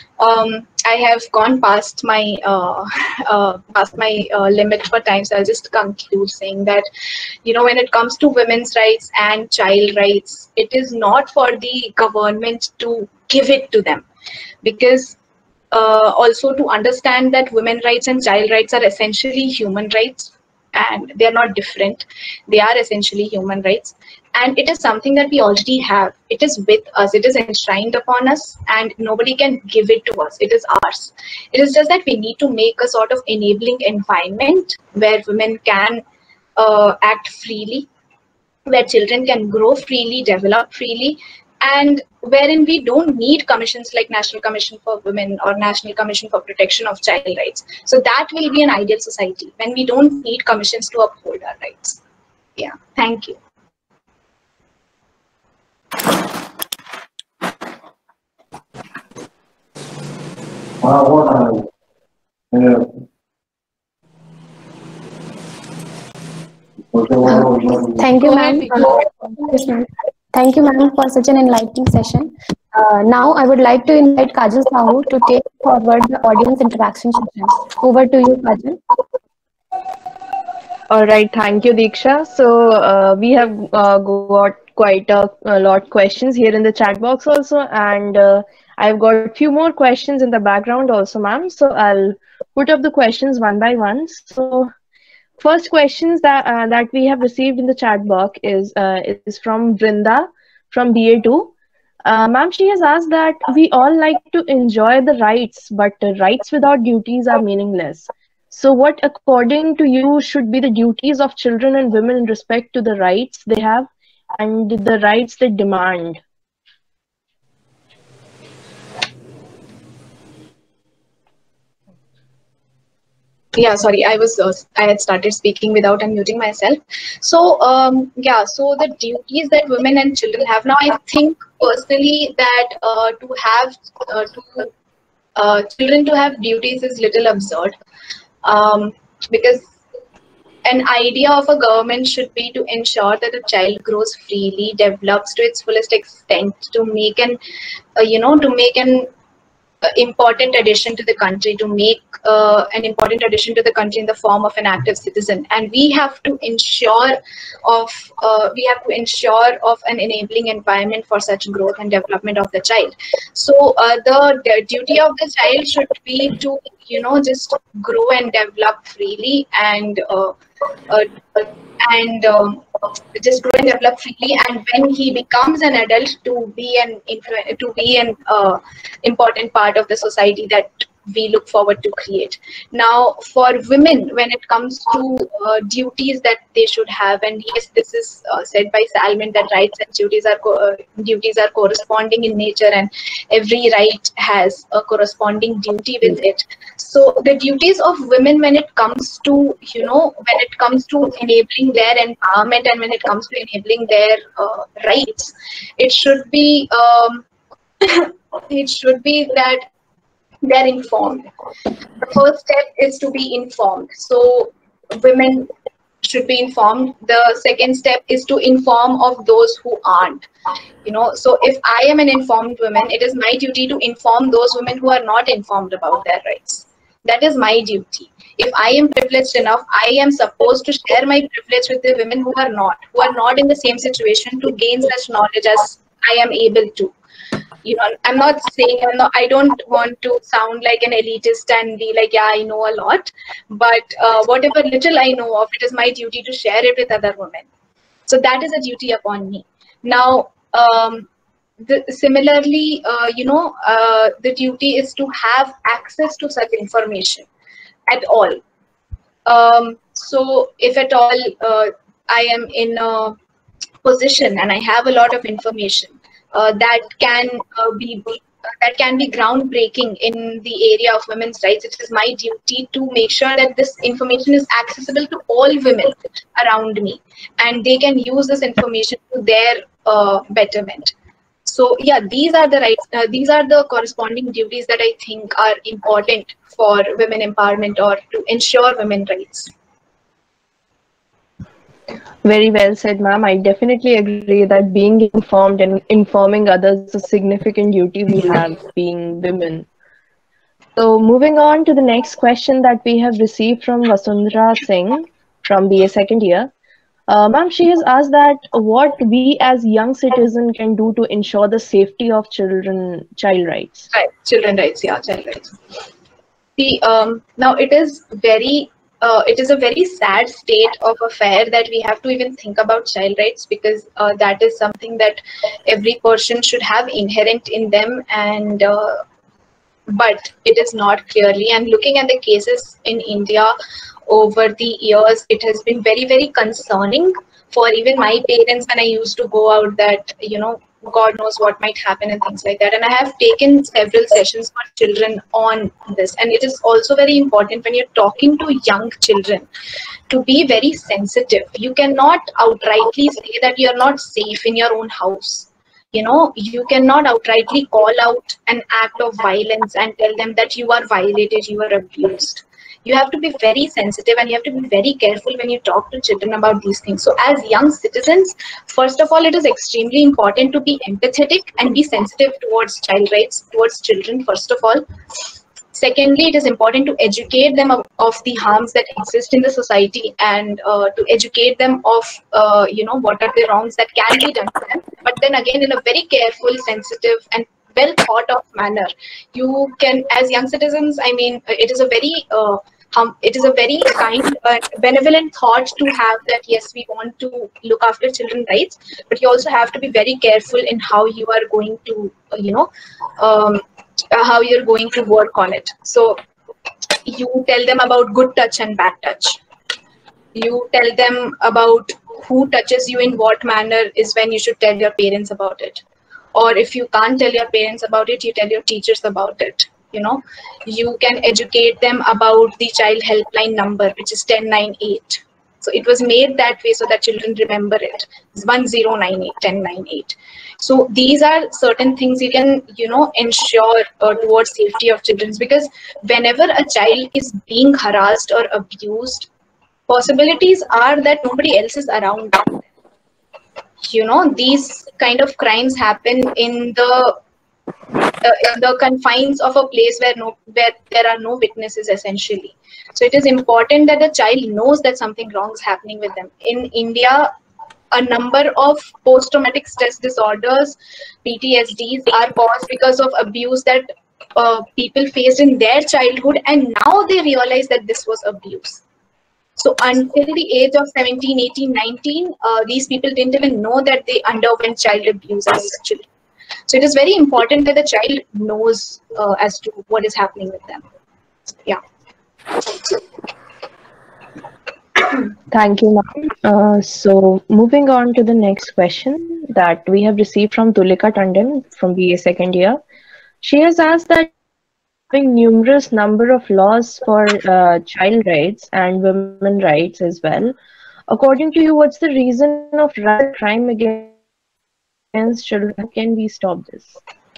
[SPEAKER 5] Um, I have gone past my uh, uh, past my uh, limit for time, so I'll just conclude saying that, you know, when it comes to women's rights and child rights, it is not for the government to give it to them, because uh, also to understand that women's rights and child rights are essentially human rights, and they are not different. They are essentially human rights. And it is something that we already have. It is with us. It is enshrined upon us, and nobody can give it to us. It is ours. It is just that we need to make a sort of enabling environment where women can uh, act freely, where children can grow freely, develop freely, and wherein we don't need commissions like National Commission for Women or National Commission for Protection of Child Rights. So that will be an ideal society when we don't need commissions to uphold our rights. Yeah, thank you.
[SPEAKER 2] Thank you, ma'am. Thank you, ma'am, for such an enlightening session. Uh, now, I would like to invite Kajal Sahu to take forward the audience interaction session. Over to you, Kajal.
[SPEAKER 1] All right, thank you, Diksha. So uh, we have uh, got quite a, a lot questions here in the chat box also, and uh, I've got a few more questions in the background also, ma'am. So I'll put up the questions one by one. So first questions that uh, that we have received in the chat box is uh, is from Vrinda from B A two. Uh, ma'am, she has asked that we all like to enjoy the rights, but the rights without duties are meaningless. So what, according to you, should be the duties of children and women in respect to the rights they have and the rights they demand?
[SPEAKER 5] Yeah, sorry, I was uh, I had started speaking without unmuting myself. So um, yeah, so the duties that women and children have now, I think personally that uh, to have uh, to uh, children to have duties is little absurd, um, because an idea of a government should be to ensure that a child grows freely, develops to its fullest extent, to make an uh, you know to make an Uh, important addition to the country, to make uh, an important addition to the country in the form of an active citizen. And we have to ensure of uh, we have to ensure of an enabling environment for such growth and development of the child. So uh, the, the duty of the child should be to, you know, just grow and develop freely, and uh, uh, and um, just grow and develop freely, and when he becomes an adult, to be an to be an uh, important part of the society that we look forward to create. Now, for women, when it comes to uh, duties that they should have, and yes, this is uh, said by Salmond that rights and duties are co uh, duties are corresponding in nature, and every right has a corresponding duty with it. So the duties of women, when it comes to, you know, when it comes to enabling their empowerment, and when it comes to enabling their uh, rights, it should be um, it should be that they're informed. The first step is to be informed. So women should be informed. The second step is to inform of those who aren't. You know, so if I am an informed woman, it is my duty to inform those women who are not informed about their rights. That is my duty. If I am privileged enough, I am supposed to share my privilege with the women who are not, who are not in the same situation, to gain such knowledge as I am able to. You know, I'm not saying, I'm not, I don't want to sound like an elitist and be like, yeah, I know a lot, but uh, whatever little I know of, it is my duty to share it with other women. So that is a duty upon me. Now, um, the, similarly, uh, you know, uh, the duty is to have access to such information at all. Um, so if at all uh, I am in a position and I have a lot of information, Uh, that can uh, be uh, that can be groundbreaking in the area of women's rights. It is my duty to make sure that this information is accessible to all women around me, and they can use this information to their uh, betterment. So yeah, these are the rights. Uh, these are the corresponding duties that I think are important for women empowerment or to ensure women rights.
[SPEAKER 1] Very well said, ma'am. I definitely agree that being informed and informing others is a significant duty we have being women. So moving on to the next question that we have received from Vasundhara Singh from B A second year. Uh, ma'am, she has asked that what we as young citizens can do to ensure the safety of children, child rights.
[SPEAKER 5] Right, children rights, yeah, child rights. See, um, now it is very Uh, it is a very sad state of affair that we have to even think about child rights, because uh, that is something that every person should have inherent in them, and uh, but it is not clearly. And looking at the cases in India over the years, it has been very, very concerning for even my parents when I used to go out, that, you know, God knows what might happen and things like that. And I have taken several sessions for children on this. And it is also very important when you're talking to young children to be very sensitive. You cannot outrightly say that you're not safe in your own house. You know, you cannot outrightly call out an act of violence and tell them that you are violated, you are abused. You have to be very sensitive, and you have to be very careful when you talk to children about these things. So as young citizens, first of all, it is extremely important to be empathetic and be sensitive towards child rights, towards children, first of all. Secondly, it is important to educate them of, of the harms that exist in the society, and uh, to educate them of, uh, you know, what are the wrongs that can be done to them. But then again, in a very careful, sensitive, and well thought of manner. You can, as young citizens, I mean, it is a very uh, Um, it is a very kind, uh, benevolent thought to have that, yes, we want to look after children's rights, but you also have to be very careful in how you are going to, uh, you know, um, uh, how you're going to work on it. So you tell them about good touch and bad touch. You tell them about who touches you in what manner is when you should tell your parents about it. Or if you can't tell your parents about it, you tell your teachers about it. You know, you can educate them about the child helpline number, which is ten ninety-eight. So it was made that way so that children remember it. It's one zero nine eight, ten ninety-eight. So these are certain things you can, you know, ensure uh, towards safety of children, because whenever a child is being harassed or abused, possibilities are that nobody else is around. You know, these kind of crimes happen in the Uh, in the confines of a place where no where there are no witnesses, essentially. So it is important that the child knows that something wrong is happening with them. In India, a number of post-traumatic stress disorders, P T S Ds, are caused because of abuse that uh, people faced in their childhood, and now they realize that this was abuse. So until the age of seventeen, eighteen, nineteen, uh, these people didn't even know that they underwent child abuse as children. So it is very important that the child knows uh, as to what is happening with them. Yeah.
[SPEAKER 1] Thank you, ma'am. Uh, so moving on to the next question that we have received from Tulika Tandon from B A second year. She has asked that having numerous number of laws for uh, child rights and women rights as well, according to you, what's the reason of crime against against children? How can we stop this?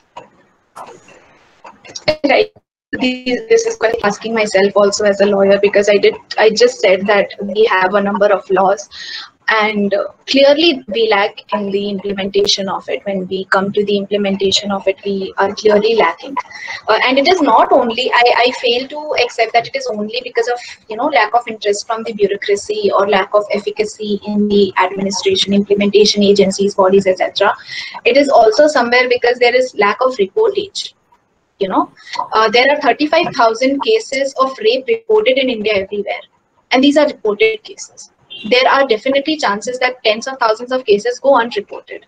[SPEAKER 5] Right. This is quite asking myself also as a lawyer, because I did I just said that we have a number of laws. and uh, clearly we lack in the implementation of it. When we come to the implementation of it, we are clearly lacking. Uh, and it is not only, I, I fail to accept that it is only because of, you know, lack of interest from the bureaucracy or lack of efficacy in the administration, implementation agencies, bodies, et cetera. It is also somewhere because there is lack of reportage. You know, uh, there are thirty-five thousand cases of rape reported in India everywhere, and these are reported cases. There are definitely chances that tens of thousands of cases go unreported.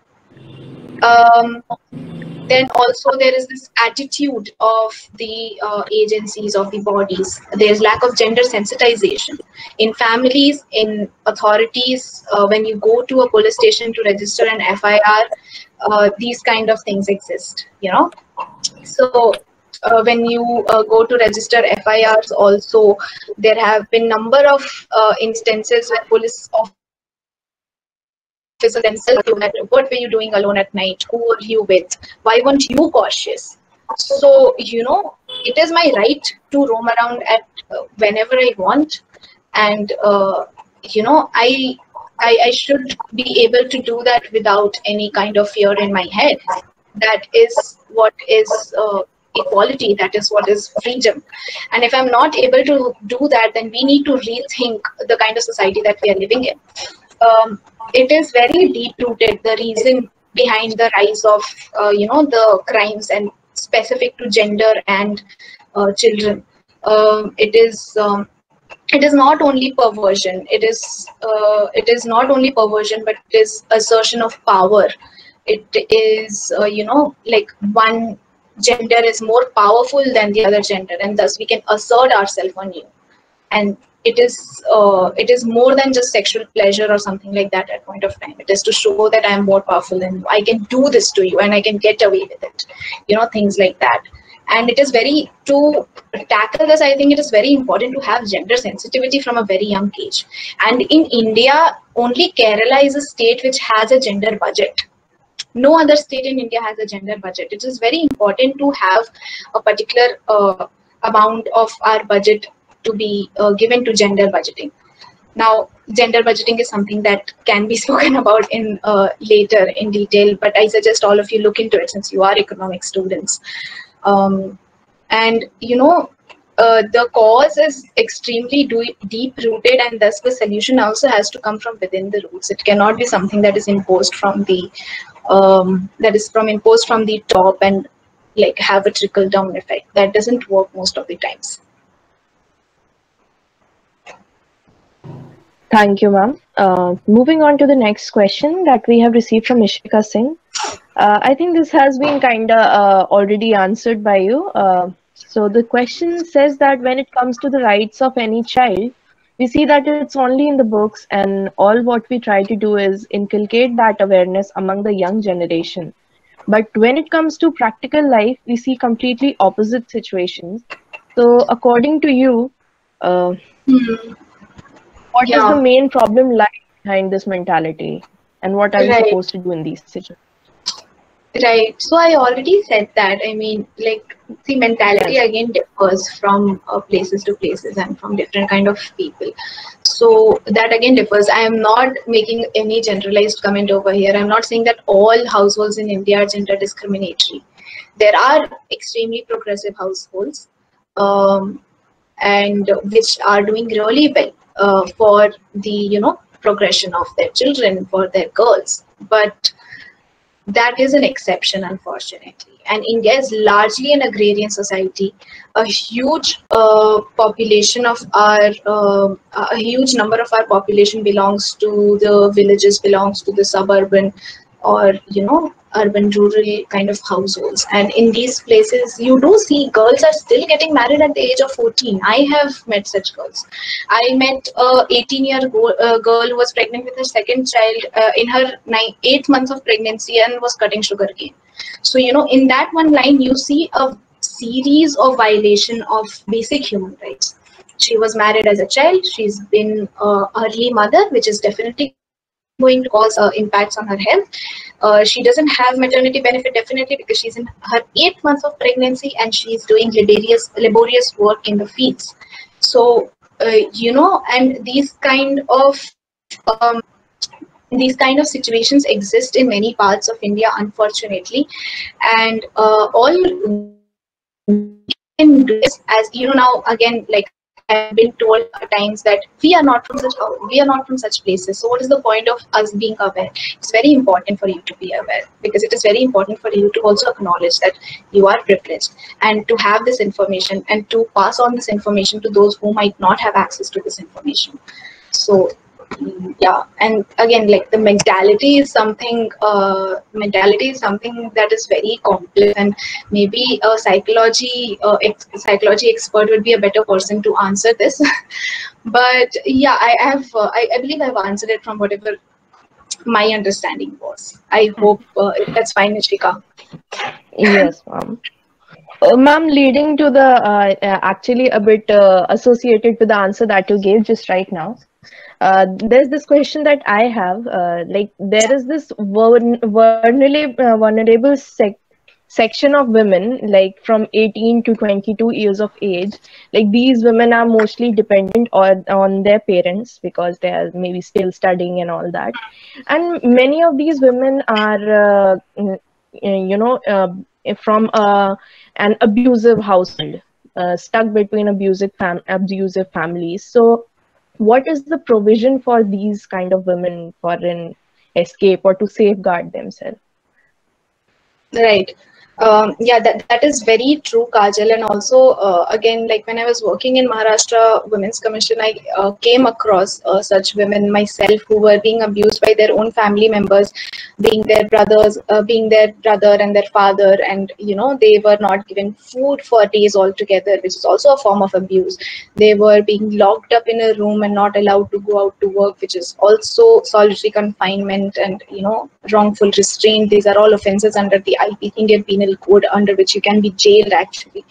[SPEAKER 5] Um, then also there is this attitude of the uh, agencies, of the bodies. There's lack of gender sensitization in families, in authorities. Uh, when you go to a police station to register an F I R, uh, these kind of things exist, you know. So uh, when you uh, go to register F I Rs also, there have been number of uh, instances where police officers themselves, what were you doing alone at night? Who were you with? Why weren't you cautious? So, you know, it is my right to roam around at uh, whenever I want. And, uh, you know, I, I, I should be able to do that without any kind of fear in my head. That is what is uh, equality, that is what is freedom. And if I'm not able to do that, then we need to rethink the kind of society that we are living in. Um, it is very deep-rooted, the reason behind the rise of, uh, you know, the crimes and specific to gender and uh, children. Um, it is um, it is not only perversion, it is, uh, it is not only perversion, but it is assertion of power. It is, uh, you know, like one gender is more powerful than the other gender, and thus we can assert ourselves on you. And it is, uh, it is more than just sexual pleasure or something like that at point of time. It is to show that I am more powerful than you. I can do this to you and I can get away with it. You know, things like that. And it is very, to tackle this, I think it is very important to have gender sensitivity from a very young age. And in India, only Kerala is a state which has a gender budget. No other state in India has a gender budget. It is very important to have a particular uh, amount of our budget to be uh, given to gender budgeting. Now, gender budgeting is something that can be spoken about in uh, later in detail, but I suggest all of you look into it since you are economics students. Um, and, you know, uh, the cause is extremely deep-rooted, and thus the solution also has to come from within the roots. It cannot be something that is imposed from the um, that is from imposed from the top and like have a trickle-down effect. That doesn't work most of the times.
[SPEAKER 1] Thank you, ma'am. Uh, moving on to the next question that we have received from Ishika Singh. Uh, I think this has been kind of uh, already answered by you. Uh, so the question says that when it comes to the rights of any child, we see that it's only in the books, and all what we try to do is inculcate that awareness among the young generation. But when it comes to practical life, we see completely opposite situations. So according to you, uh, mm-hmm. what yeah. is the main problem lie behind this mentality, and what are right. you supposed to do in these situations?
[SPEAKER 5] Right. So I already said that. I mean, like, the mentality yes. again differs from uh, places to places and from different kind of people. So that again differs. I am not making any generalized comment over here. I'm not saying that all households in India are gender discriminatory. There are extremely progressive households, um, and which are doing really well uh, for the, you know, progression of their children, for their girls. But that is an exception, unfortunately. And India is largely an agrarian society. A huge uh, population of our, uh, a huge number of our population belongs to the villages, belongs to the suburban or, you know, urban rural kind of households. And in these places, you do see girls are still getting married at the age of fourteen. I have met such girls. I met a eighteen year girl who was pregnant with her second child uh, in her nine, eight months of pregnancy and was cutting sugarcane. So, you know, in that one line, you see a series of violation of basic human rights. She was married as a child. She's been an early mother, which is definitely going to cause uh, impacts on her health. Uh, she doesn't have maternity benefit, definitely, because she's in her eight months of pregnancy and she's doing laborious, laborious work in the fields. So, uh, you know, and these kind of um, these kind of situations exist in many parts of India, unfortunately, and uh, all can do is, as you know, now again, like I have been told at times that we are not from such we are not from such places. So what is the point of us being aware? It's very important for you to be aware, because it is very important for you to also acknowledge that you are privileged, and to have this information and to pass on this information to those who might not have access to this information. So yeah, and again, like the mentality is something uh, mentality is something that is very complex, and maybe a psychology uh, ex psychology expert would be a better person to answer this. But yeah, I have uh, I, I believe I've answered it from whatever my understanding was. I hope uh, that's fine, Nishika.
[SPEAKER 1] Yes, ma'am. Uh, ma'am, leading to the uh, uh, actually a bit uh, associated to the answer that you gave just right now. Uh, there's this question that I have. Uh, like, there is this vuln vulnerable, uh, vulnerable sec section of women, like from eighteen to twenty-two years of age. Like, these women are mostly dependent on on their parents because they are maybe still studying and all that. And many of these women are, uh, you know, uh, from uh, an abusive household, uh, stuck between abusive fam abusive families. So what is the provision for these kind of women for an escape or to safeguard themselves?
[SPEAKER 5] Right. Um, yeah, that, that is very true, Kajal. And also, uh, again, like when I was working in Maharashtra Women's Commission, I uh, came across uh, such women myself who were being abused by their own family members, being their brothers, uh, being their brother and their father. And, you know, they were not given food for days altogether, which is also a form of abuse. They were being locked up in a room and not allowed to go out to work, which is also solitary confinement and, you know, wrongful restraint. These are all offenses under the I P, Indian Penal Code, under which you can be jailed actually.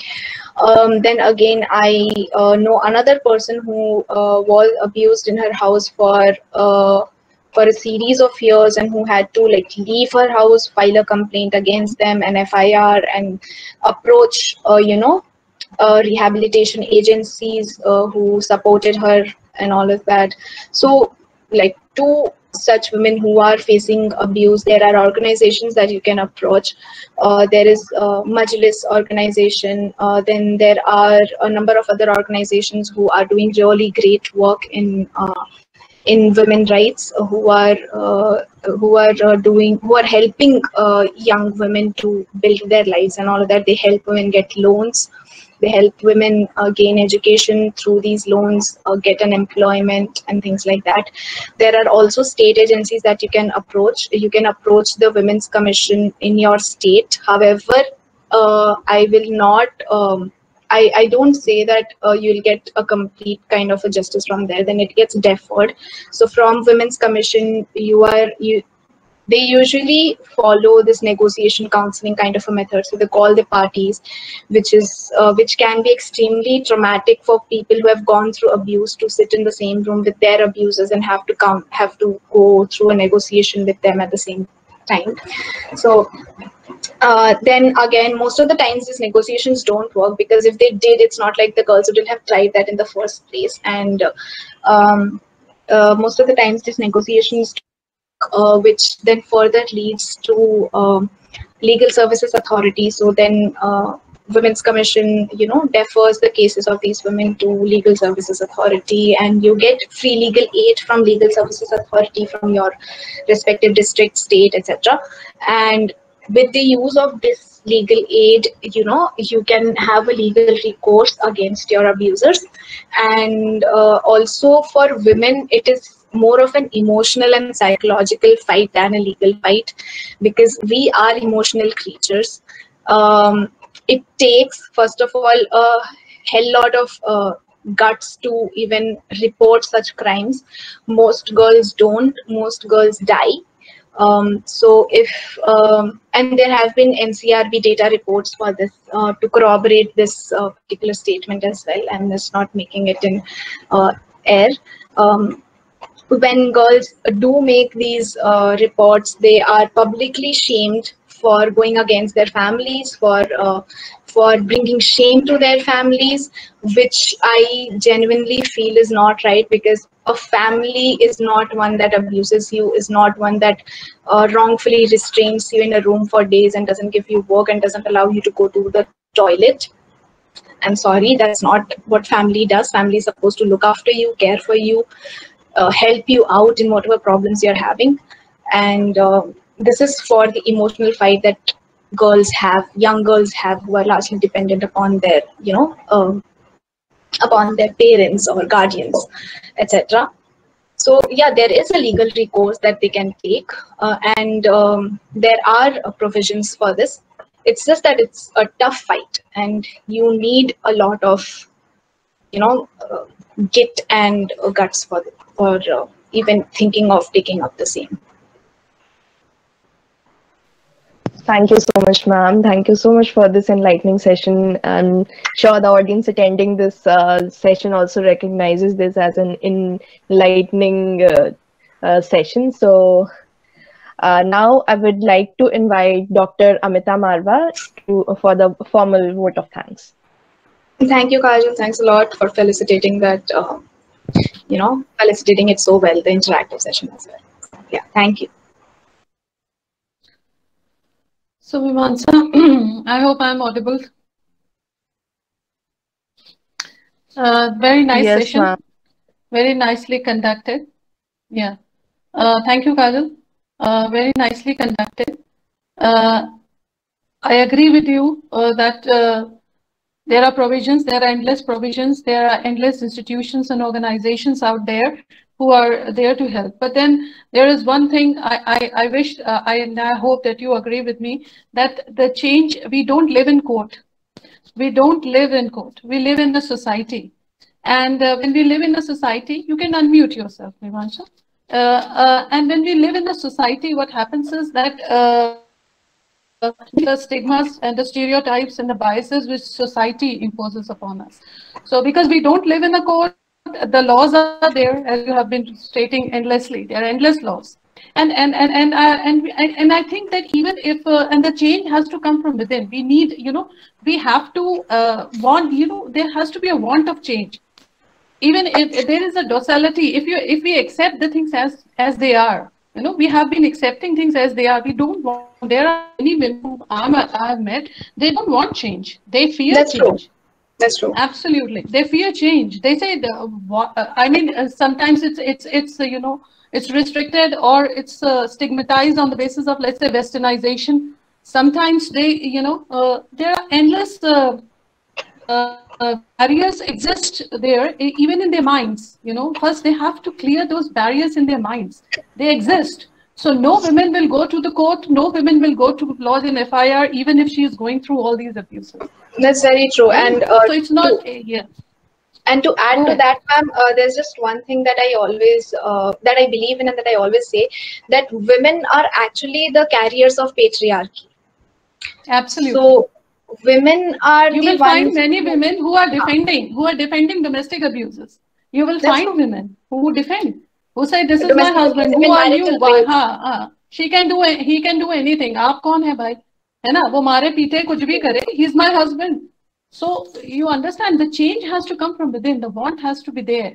[SPEAKER 5] Um, then again, I uh, know another person who uh, was abused in her house for uh, for a series of years, and who had to like leave her house, file a complaint against them, an F I R, and approach uh, you know uh, rehabilitation agencies uh, who supported her and all of that. So like to such women who are facing abuse, there are organizations that you can approach. Uh, there is uh, Majlis organization. Uh, then there are a number of other organizations who are doing really great work in uh, in women rights, uh, who are uh, who are uh, doing who are helping uh, young women to build their lives and all of that. They help women get loans. They help women uh, gain education through these loans, uh, get an employment and things like that. There are also state agencies that you can approach. You can approach the Women's Commission in your state. However, uh, I will not, um, I, I don't say that uh, you'll get a complete kind of a justice from there, then it gets deferred. So from Women's Commission, you are, you, they usually follow this negotiation counseling kind of a method. So they call the parties, which is uh, which can be extremely traumatic for people who have gone through abuse, to sit in the same room with their abusers and have to come have to go through a negotiation with them at the same time. So uh, then again, most of the times these negotiations don't work, because if they did, it's not like the girls wouldn't have tried that in the first place. And um, uh, most of the times these negotiations Uh, which then further leads to um, legal services authority. So then uh, Women's Commission, you know, defers the cases of these women to legal services authority, and you get free legal aid from legal services authority from your respective district, state, et cetera. And with the use of this legal aid, you know, you can have a legal recourse against your abusers. And uh, also for women, it is more of an emotional and psychological fight than a legal fight, because we are emotional creatures. Um, it takes, first of all, a hell lot of uh, guts to even report such crimes. Most girls don't, most girls die. Um, so if, um, and there have been N C R B data reports for this uh, to corroborate this uh, particular statement as well. I'm just not making it in uh, air. Um, when girls do make these uh, reports, they are publicly shamed for going against their families, for uh, for bringing shame to their families, which I genuinely feel is not right, because a family is not one that abuses you, is not one that uh, wrongfully restrains you in a room for days and doesn't give you work and doesn't allow you to go to the toilet. I'm sorry, that's not what family does. Family is supposed to look after you, care for you, uh, help you out in whatever problems you're having. And uh, this is for the emotional fight that girls have, young girls have, who are largely dependent upon their, you know, um, upon their parents or guardians, et cetera. So yeah, there is a legal recourse that they can take, uh, and um, there are uh, provisions for this. It's just that it's a tough fight, and you need a lot of, you know, uh, grit and uh, guts for for uh, even thinking of taking up the same.
[SPEAKER 1] Thank you so much, ma'am. Thank you so much for this enlightening session. I'm sure the audience attending this uh, session also recognizes this as an enlightening uh, uh, session. So uh, now I would like to invite Doctor Amita Marva to, for the formal vote of thanks.
[SPEAKER 5] Thank you, Kajal. Thanks a lot for felicitating that, uh, you know, felicitating it so well, the interactive session as well. Yeah, thank you.
[SPEAKER 7] So, Mimamsa, I hope I'm audible. Uh, very nice
[SPEAKER 1] Yes,
[SPEAKER 7] session. Very nicely conducted. Yeah. Uh, thank you, Kajal. Uh, very nicely conducted. Uh, I agree with you uh, that uh, there are provisions, there are endless provisions, there are endless institutions and organizations out there who are there to help. But then there is one thing I, I, I wish, uh, I, and I hope that you agree with me, that the change, we don't live in court. We don't live in court. We live in a society. And uh, when we live in a society, you can unmute yourself, Mimansha. Uh, uh, and when we live in a society, what happens is that uh, the stigmas and the stereotypes and the biases which society imposes upon us. So because we don't live in a court, the laws are there, as you have been stating endlessly. There are endless laws. And and and and uh, and, and I think that even if uh, and the change has to come from within. We need, you know, we have to uh, want, you know, there has to be a want of change. Even if, if there is a docility, if you if we accept the things as as they are, you know, we have been accepting things as they are. We don't want. There are many women who I have met. They don't want change. They fear
[SPEAKER 5] That's
[SPEAKER 7] change.
[SPEAKER 5] True. That's true.
[SPEAKER 7] Absolutely, they fear change. They say the. What, I mean, uh, sometimes it's it's it's uh, you know, it's restricted or it's uh, stigmatized on the basis of, let's say, westernization. Sometimes they, you know, uh, there are endless uh, uh, barriers exist there, even in their minds. You know, first they have to clear those barriers in their minds. They exist. So no women will go to the court. No women will go to lodge an F I R, even if she is going through all these abuses.
[SPEAKER 5] That's very true. And uh,
[SPEAKER 7] so it's not,
[SPEAKER 5] to,
[SPEAKER 7] yeah.
[SPEAKER 5] And to add to that, ma'am, uh, there's just one thing that I always, uh, that I believe in and that I always say, that women are actually the carriers of patriarchy.
[SPEAKER 7] Absolutely.
[SPEAKER 5] So women are
[SPEAKER 7] you
[SPEAKER 5] the
[SPEAKER 7] will
[SPEAKER 5] ones
[SPEAKER 7] find many women who are defending, who are defending domestic abuses. You will
[SPEAKER 5] That's
[SPEAKER 7] find
[SPEAKER 5] true.
[SPEAKER 7] women who defend, who say, this is
[SPEAKER 5] Domestic
[SPEAKER 7] my husband,
[SPEAKER 5] abuse
[SPEAKER 7] who are
[SPEAKER 5] and
[SPEAKER 7] you?
[SPEAKER 5] marital
[SPEAKER 7] Why?
[SPEAKER 5] rape.
[SPEAKER 7] हाँ, हाँ. She can do, he can do anything. आप कौन है भाई? है ना? वो मारे पीटे कुछ भी करे. He's my husband. So you understand, the change has to come from within. The want has to be there.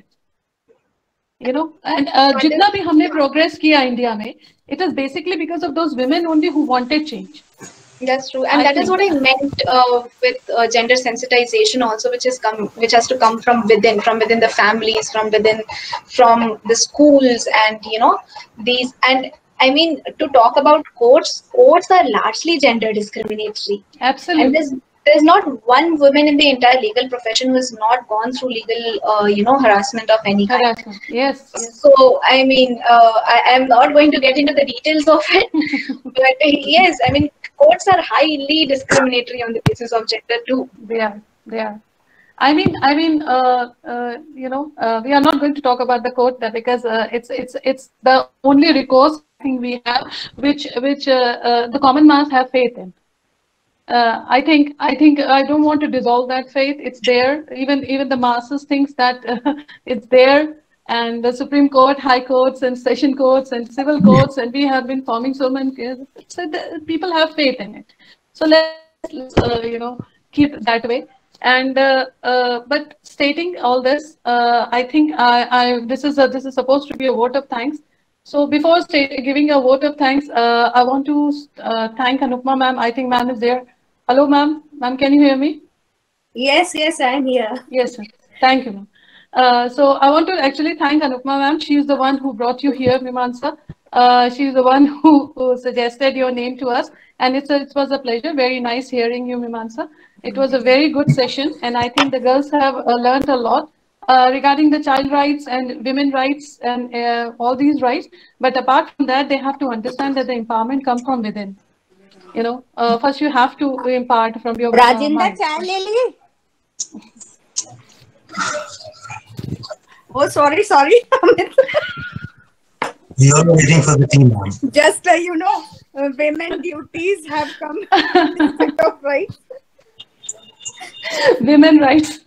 [SPEAKER 7] You know, and uh, जितना भी हमने progress किया India में, it is basically because of those women only who wanted change.
[SPEAKER 5] That's true, and
[SPEAKER 7] I
[SPEAKER 5] that
[SPEAKER 7] think.
[SPEAKER 5] is what I meant uh, with uh, gender sensitization also, which is come, which has to come from within, from within the families, from within, from the schools, and you know these. And I mean, to talk about courts, courts are largely gender discriminatory.
[SPEAKER 7] Absolutely.
[SPEAKER 5] And there's there's not one woman in the entire legal profession who has not gone through legal, uh, you know, harassment of any kind.
[SPEAKER 7] Harassment. Yes. yes.
[SPEAKER 5] So I mean, uh, I am not going to get into the details of it, but yes, I mean. Courts are highly discriminatory on the basis of gender too.
[SPEAKER 7] They are. They are. I mean, I mean, uh, uh, you know, uh, we are not going to talk about the court that because uh, it's it's it's the only recourse thing we have, which which uh, uh, the common mass have faith in. Uh, I think I think I don't want to dissolve that faith. It's there. Even even the masses thinks that uh, it's there. and the Supreme Court, High Courts, and Session Courts, and Civil Courts, and we have been forming so many. So the, people have faith in it. So let's, uh, you know, keep it that way. And uh, uh, but stating all this, uh, I think I, I this is a, this is supposed to be a vote of thanks. So before state, giving a vote of thanks, uh, I want to uh, thank Anupma ma'am. I think ma'am is there. Hello, ma'am. Ma'am, can you hear me?
[SPEAKER 3] Yes, yes, I'm here.
[SPEAKER 7] Yes, sir. Thank you, ma'am. Uh, so I want to actually thank Anupma ma'am. She is the one who brought you here, Mimamsa. Uh, she is the one who, who suggested your name to us. And it's a, it was a pleasure. Very nice hearing you, Mimamsa. It was a very good session. And I think the girls have uh, learned a lot uh, regarding the child rights and women rights and uh, all these rights. But apart from that, they have to understand that the empowerment comes from within. You know, uh, first you have to impart from your uh, mind.
[SPEAKER 3] Oh, sorry, sorry.
[SPEAKER 4] We are waiting for the team.
[SPEAKER 3] Just, uh, you know, uh, women duties have come instead of rights.
[SPEAKER 7] Women rights.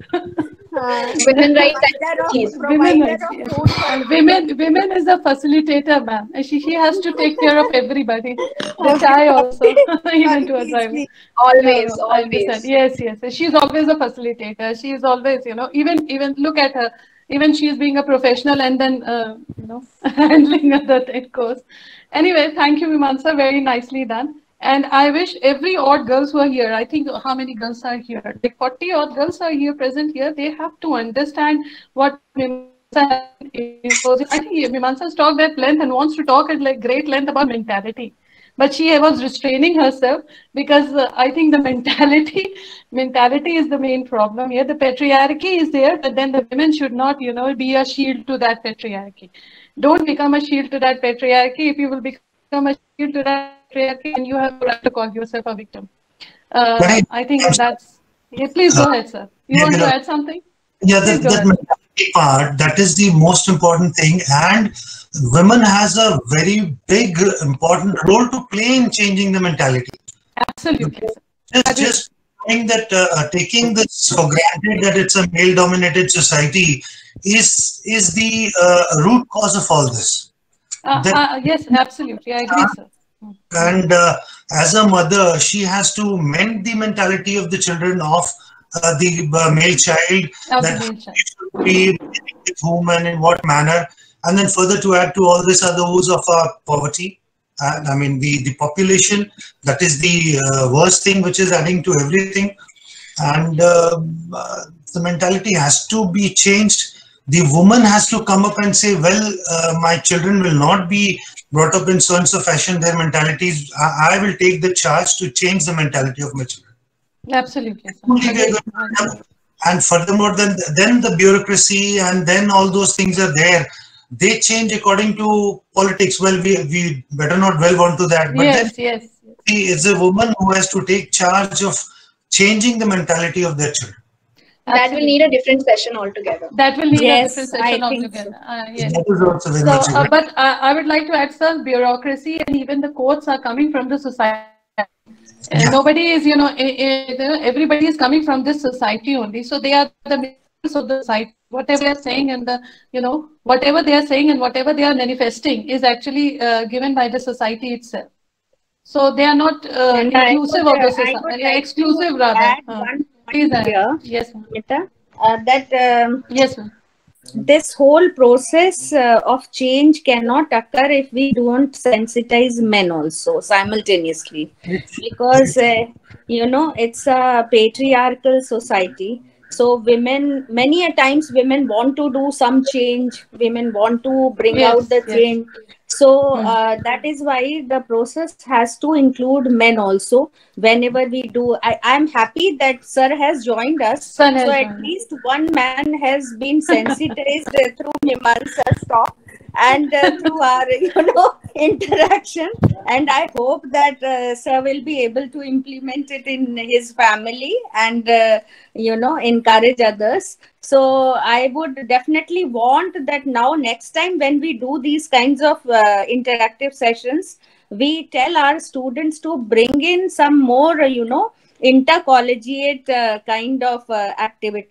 [SPEAKER 2] Uh, women rights activities.
[SPEAKER 7] Women, rights, yes. women, women is a facilitator, ma'am. She, she has to take care of everybody. The chai also, even to a driver.
[SPEAKER 5] Always,
[SPEAKER 7] no, no,
[SPEAKER 5] always.
[SPEAKER 7] Yes, yes. She's always a facilitator. She is always, you know, even even look at her. Even she's being a professional and then, uh, you know, handling other course. Anyway, thank you, Mimamsa. Very nicely done. And I wish every odd girls who are here, I think how many girls are here? Like forty odd girls are here, present here. They have to understand what Mimamsa is. I think Mimamsa has talked at length and wants to talk at like great length about mentality. But she was restraining herself because uh, I think the mentality, mentality is the main problem here. The patriarchy is there, but then the women should not, you know, be a shield to that patriarchy. Don't become a shield to that patriarchy. If you will become a shield to that patriarchy, and you have the right to call yourself a victim. Uh, I, I think that's. Yeah, please go uh, ahead, sir. You yeah, want to add something?
[SPEAKER 4] Yeah, that, that mentality part, that is the most important thing, and women has a very big important role to play in changing the mentality.
[SPEAKER 7] Absolutely.
[SPEAKER 4] Just, just think that uh, taking this for granted that it's a male-dominated society is is the uh, root cause of all this.
[SPEAKER 7] Uh,
[SPEAKER 4] that,
[SPEAKER 7] uh, yes, absolutely. I agree, sir.
[SPEAKER 4] And uh, as a mother, she has to mend the mentality of the children of uh, the uh, male child,
[SPEAKER 7] of
[SPEAKER 4] that
[SPEAKER 7] male child.
[SPEAKER 4] should be with whom and in what manner. And then further to add to all this are those of our poverty. And I mean, the, the population, that is the uh, worst thing which is adding to everything. And uh, uh, the mentality has to be changed. The woman has to come up and say, well, uh, my children will not be brought up in so and so fashion, their mentalities. I, I will take the charge to change the mentality of my children.
[SPEAKER 7] Absolutely.
[SPEAKER 4] And furthermore, then, then the bureaucracy and then all those things are there. They change according to politics. Well, we, we better not delve onto that. But
[SPEAKER 7] yes,
[SPEAKER 4] then
[SPEAKER 7] yes.
[SPEAKER 4] It's a woman who has to take charge of changing the mentality of their children.
[SPEAKER 5] That will need a different session altogether.
[SPEAKER 7] That will need
[SPEAKER 3] yes,
[SPEAKER 7] a different session
[SPEAKER 3] I think
[SPEAKER 7] altogether.
[SPEAKER 3] So.
[SPEAKER 7] Uh, yes.
[SPEAKER 4] That is also very
[SPEAKER 7] so,
[SPEAKER 4] much
[SPEAKER 7] uh, but uh, I would like to add some bureaucracy, and even the courts are coming from the society. And yeah. Nobody is, you know, everybody is coming from this society only. So they are the members of the society. Whatever they are saying and the, you know, whatever they are saying and whatever they are manifesting is actually uh, given by the society itself. So they are not uh, inclusive of the society, like exclusive rather.
[SPEAKER 3] Add
[SPEAKER 7] uh,
[SPEAKER 3] one
[SPEAKER 7] please add.
[SPEAKER 3] Here,
[SPEAKER 7] yes,
[SPEAKER 3] Mita, uh, that um,
[SPEAKER 7] yes, ma'am.
[SPEAKER 3] This whole process uh, of change cannot occur if we don't sensitize men also simultaneously, because uh, you know, it's a patriarchal society. So women, many a times women want to do some change, women want to bring
[SPEAKER 7] yes,
[SPEAKER 3] out the
[SPEAKER 7] yes.
[SPEAKER 3] change. So
[SPEAKER 7] Hmm.
[SPEAKER 3] uh, that is why the process has to include men also whenever we do. I am happy that sir has joined us.
[SPEAKER 7] Sir has
[SPEAKER 3] so at
[SPEAKER 7] joined.
[SPEAKER 3] least one man has been sensitized through Mimamsa's talk and uh, through our, you know, interaction. And I hope that uh, sir will be able to implement it in his family and, uh, you know, encourage others. So I would definitely want that now next time when we do these kinds of uh, interactive sessions, we tell our students to bring in some more, uh, you know, intercollegiate uh, kind of uh, activity,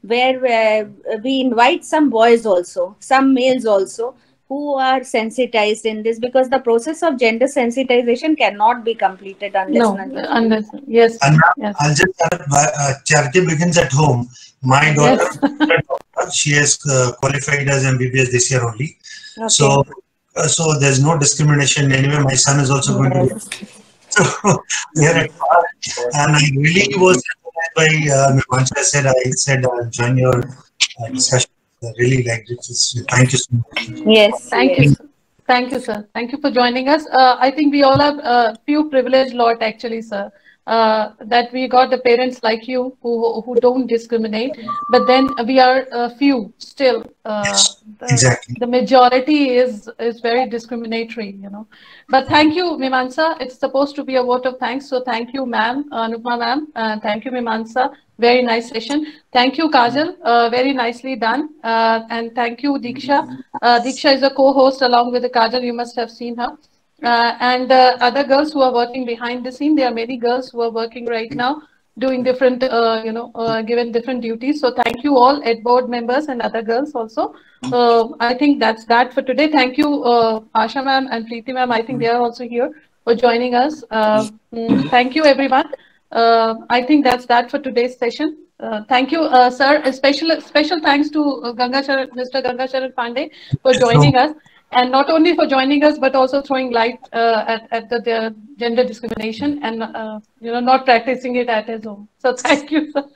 [SPEAKER 3] where uh, we invite some boys also, some males also, who are sensitized in this, because the process of gender sensitization cannot be completed unless
[SPEAKER 7] No,
[SPEAKER 3] and until-
[SPEAKER 7] unless, yes.
[SPEAKER 4] And now
[SPEAKER 7] Yes.
[SPEAKER 4] I'll just add, uh, charity begins at home. My daughter,
[SPEAKER 7] Yes.
[SPEAKER 4] she has uh, qualified as M B B S this year only.
[SPEAKER 3] Okay.
[SPEAKER 4] So, uh, so there's no discrimination anyway. My son is also going to. So we are at par, and I really was surprised by uh, Mimamsa said. I said uh, join your uh, discussion. I really liked it. Just, thank you so much.
[SPEAKER 3] Yes.
[SPEAKER 7] Thank
[SPEAKER 3] yes.
[SPEAKER 7] you. Sir. Thank you, sir. Thank you for joining us. Uh, I think we all have a few privileged lot, actually, sir. Uh, that we got the parents like you who who don't discriminate, but then we are a few still. Uh, the,
[SPEAKER 4] Exactly.
[SPEAKER 7] the majority is is very discriminatory, you know. But thank you, Mimamsa. It's supposed to be a vote of thanks. So thank you, ma'am, Anupma ma'am. Uh, thank you, Mimamsa. Very nice session. Thank you, Kajal. Uh, very nicely done. Uh, and thank you, Diksha. Uh, Diksha is a co-host along with the Kajal. You must have seen her. Uh, and uh, other girls who are working behind the scene. There are many girls who are working right now, doing different, uh, you know, uh, given different duties. So thank you all, Ed board members and other girls also. Uh, I think that's that for today. Thank you, uh, Asha ma'am and Preeti ma'am. I think they are also here for joining us. Uh, mm, thank you, everyone. Uh, I think that's that for today's session. Uh, thank you, uh, sir. A special special thanks to uh, Ganga Sharan, Mister Ganga Sharan Pandey for joining us, and not only for joining us, but also throwing light uh, at, at the, the gender discrimination and uh, you know, not practicing it at his home. So thank you, sir,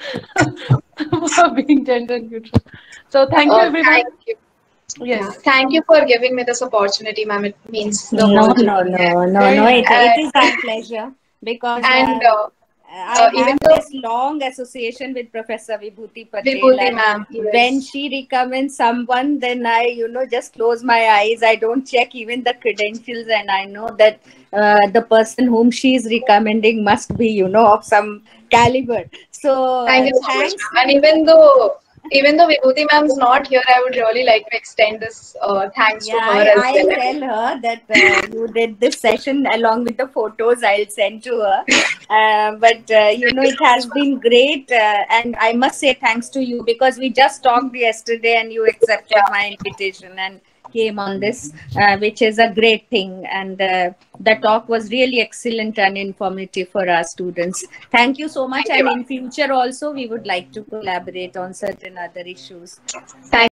[SPEAKER 7] for being gender neutral. So thank you,
[SPEAKER 5] Uh,
[SPEAKER 7] everyone.
[SPEAKER 5] thank you.
[SPEAKER 7] Yes.
[SPEAKER 5] Yeah, thank you for giving me this opportunity, ma'am. It means the
[SPEAKER 3] No,
[SPEAKER 5] world to
[SPEAKER 3] no,
[SPEAKER 5] me.
[SPEAKER 3] no, no,
[SPEAKER 7] Very
[SPEAKER 3] no. It,
[SPEAKER 5] nice.
[SPEAKER 3] it is our pleasure, because
[SPEAKER 5] And
[SPEAKER 3] uh,
[SPEAKER 5] uh,
[SPEAKER 3] I
[SPEAKER 5] uh, even
[SPEAKER 3] have
[SPEAKER 5] though
[SPEAKER 3] this long association with Professor Vibhuti Patel.
[SPEAKER 5] Vibhuti
[SPEAKER 3] And
[SPEAKER 5] ma'am, yes.
[SPEAKER 3] when she recommends someone, then I, you know, just close my eyes. I don't check even the credentials, and I know that uh, the person whom she is recommending must be, you know, of some caliber. So
[SPEAKER 5] Thank
[SPEAKER 3] uh,
[SPEAKER 5] you so much,
[SPEAKER 3] thanks.
[SPEAKER 5] ma'am. And even though even though Vibhuti ma'am's not here, I would really like to extend this uh, thanks
[SPEAKER 3] Yeah,
[SPEAKER 5] to her
[SPEAKER 3] I,
[SPEAKER 5] as
[SPEAKER 3] I'll
[SPEAKER 5] well.
[SPEAKER 3] tell her that uh, you did this session along with the photos. I'll send to her. Uh, but uh, you know, it has been great, uh, and I must say thanks to you, because we just talked yesterday and you accepted
[SPEAKER 5] Yeah.
[SPEAKER 3] my invitation and came on this, uh, which is a great thing. And uh, the talk was really excellent and informative for our students. Thank you so much.
[SPEAKER 5] Thank you,
[SPEAKER 3] And in future also, we would like to collaborate on certain other issues.
[SPEAKER 5] Thank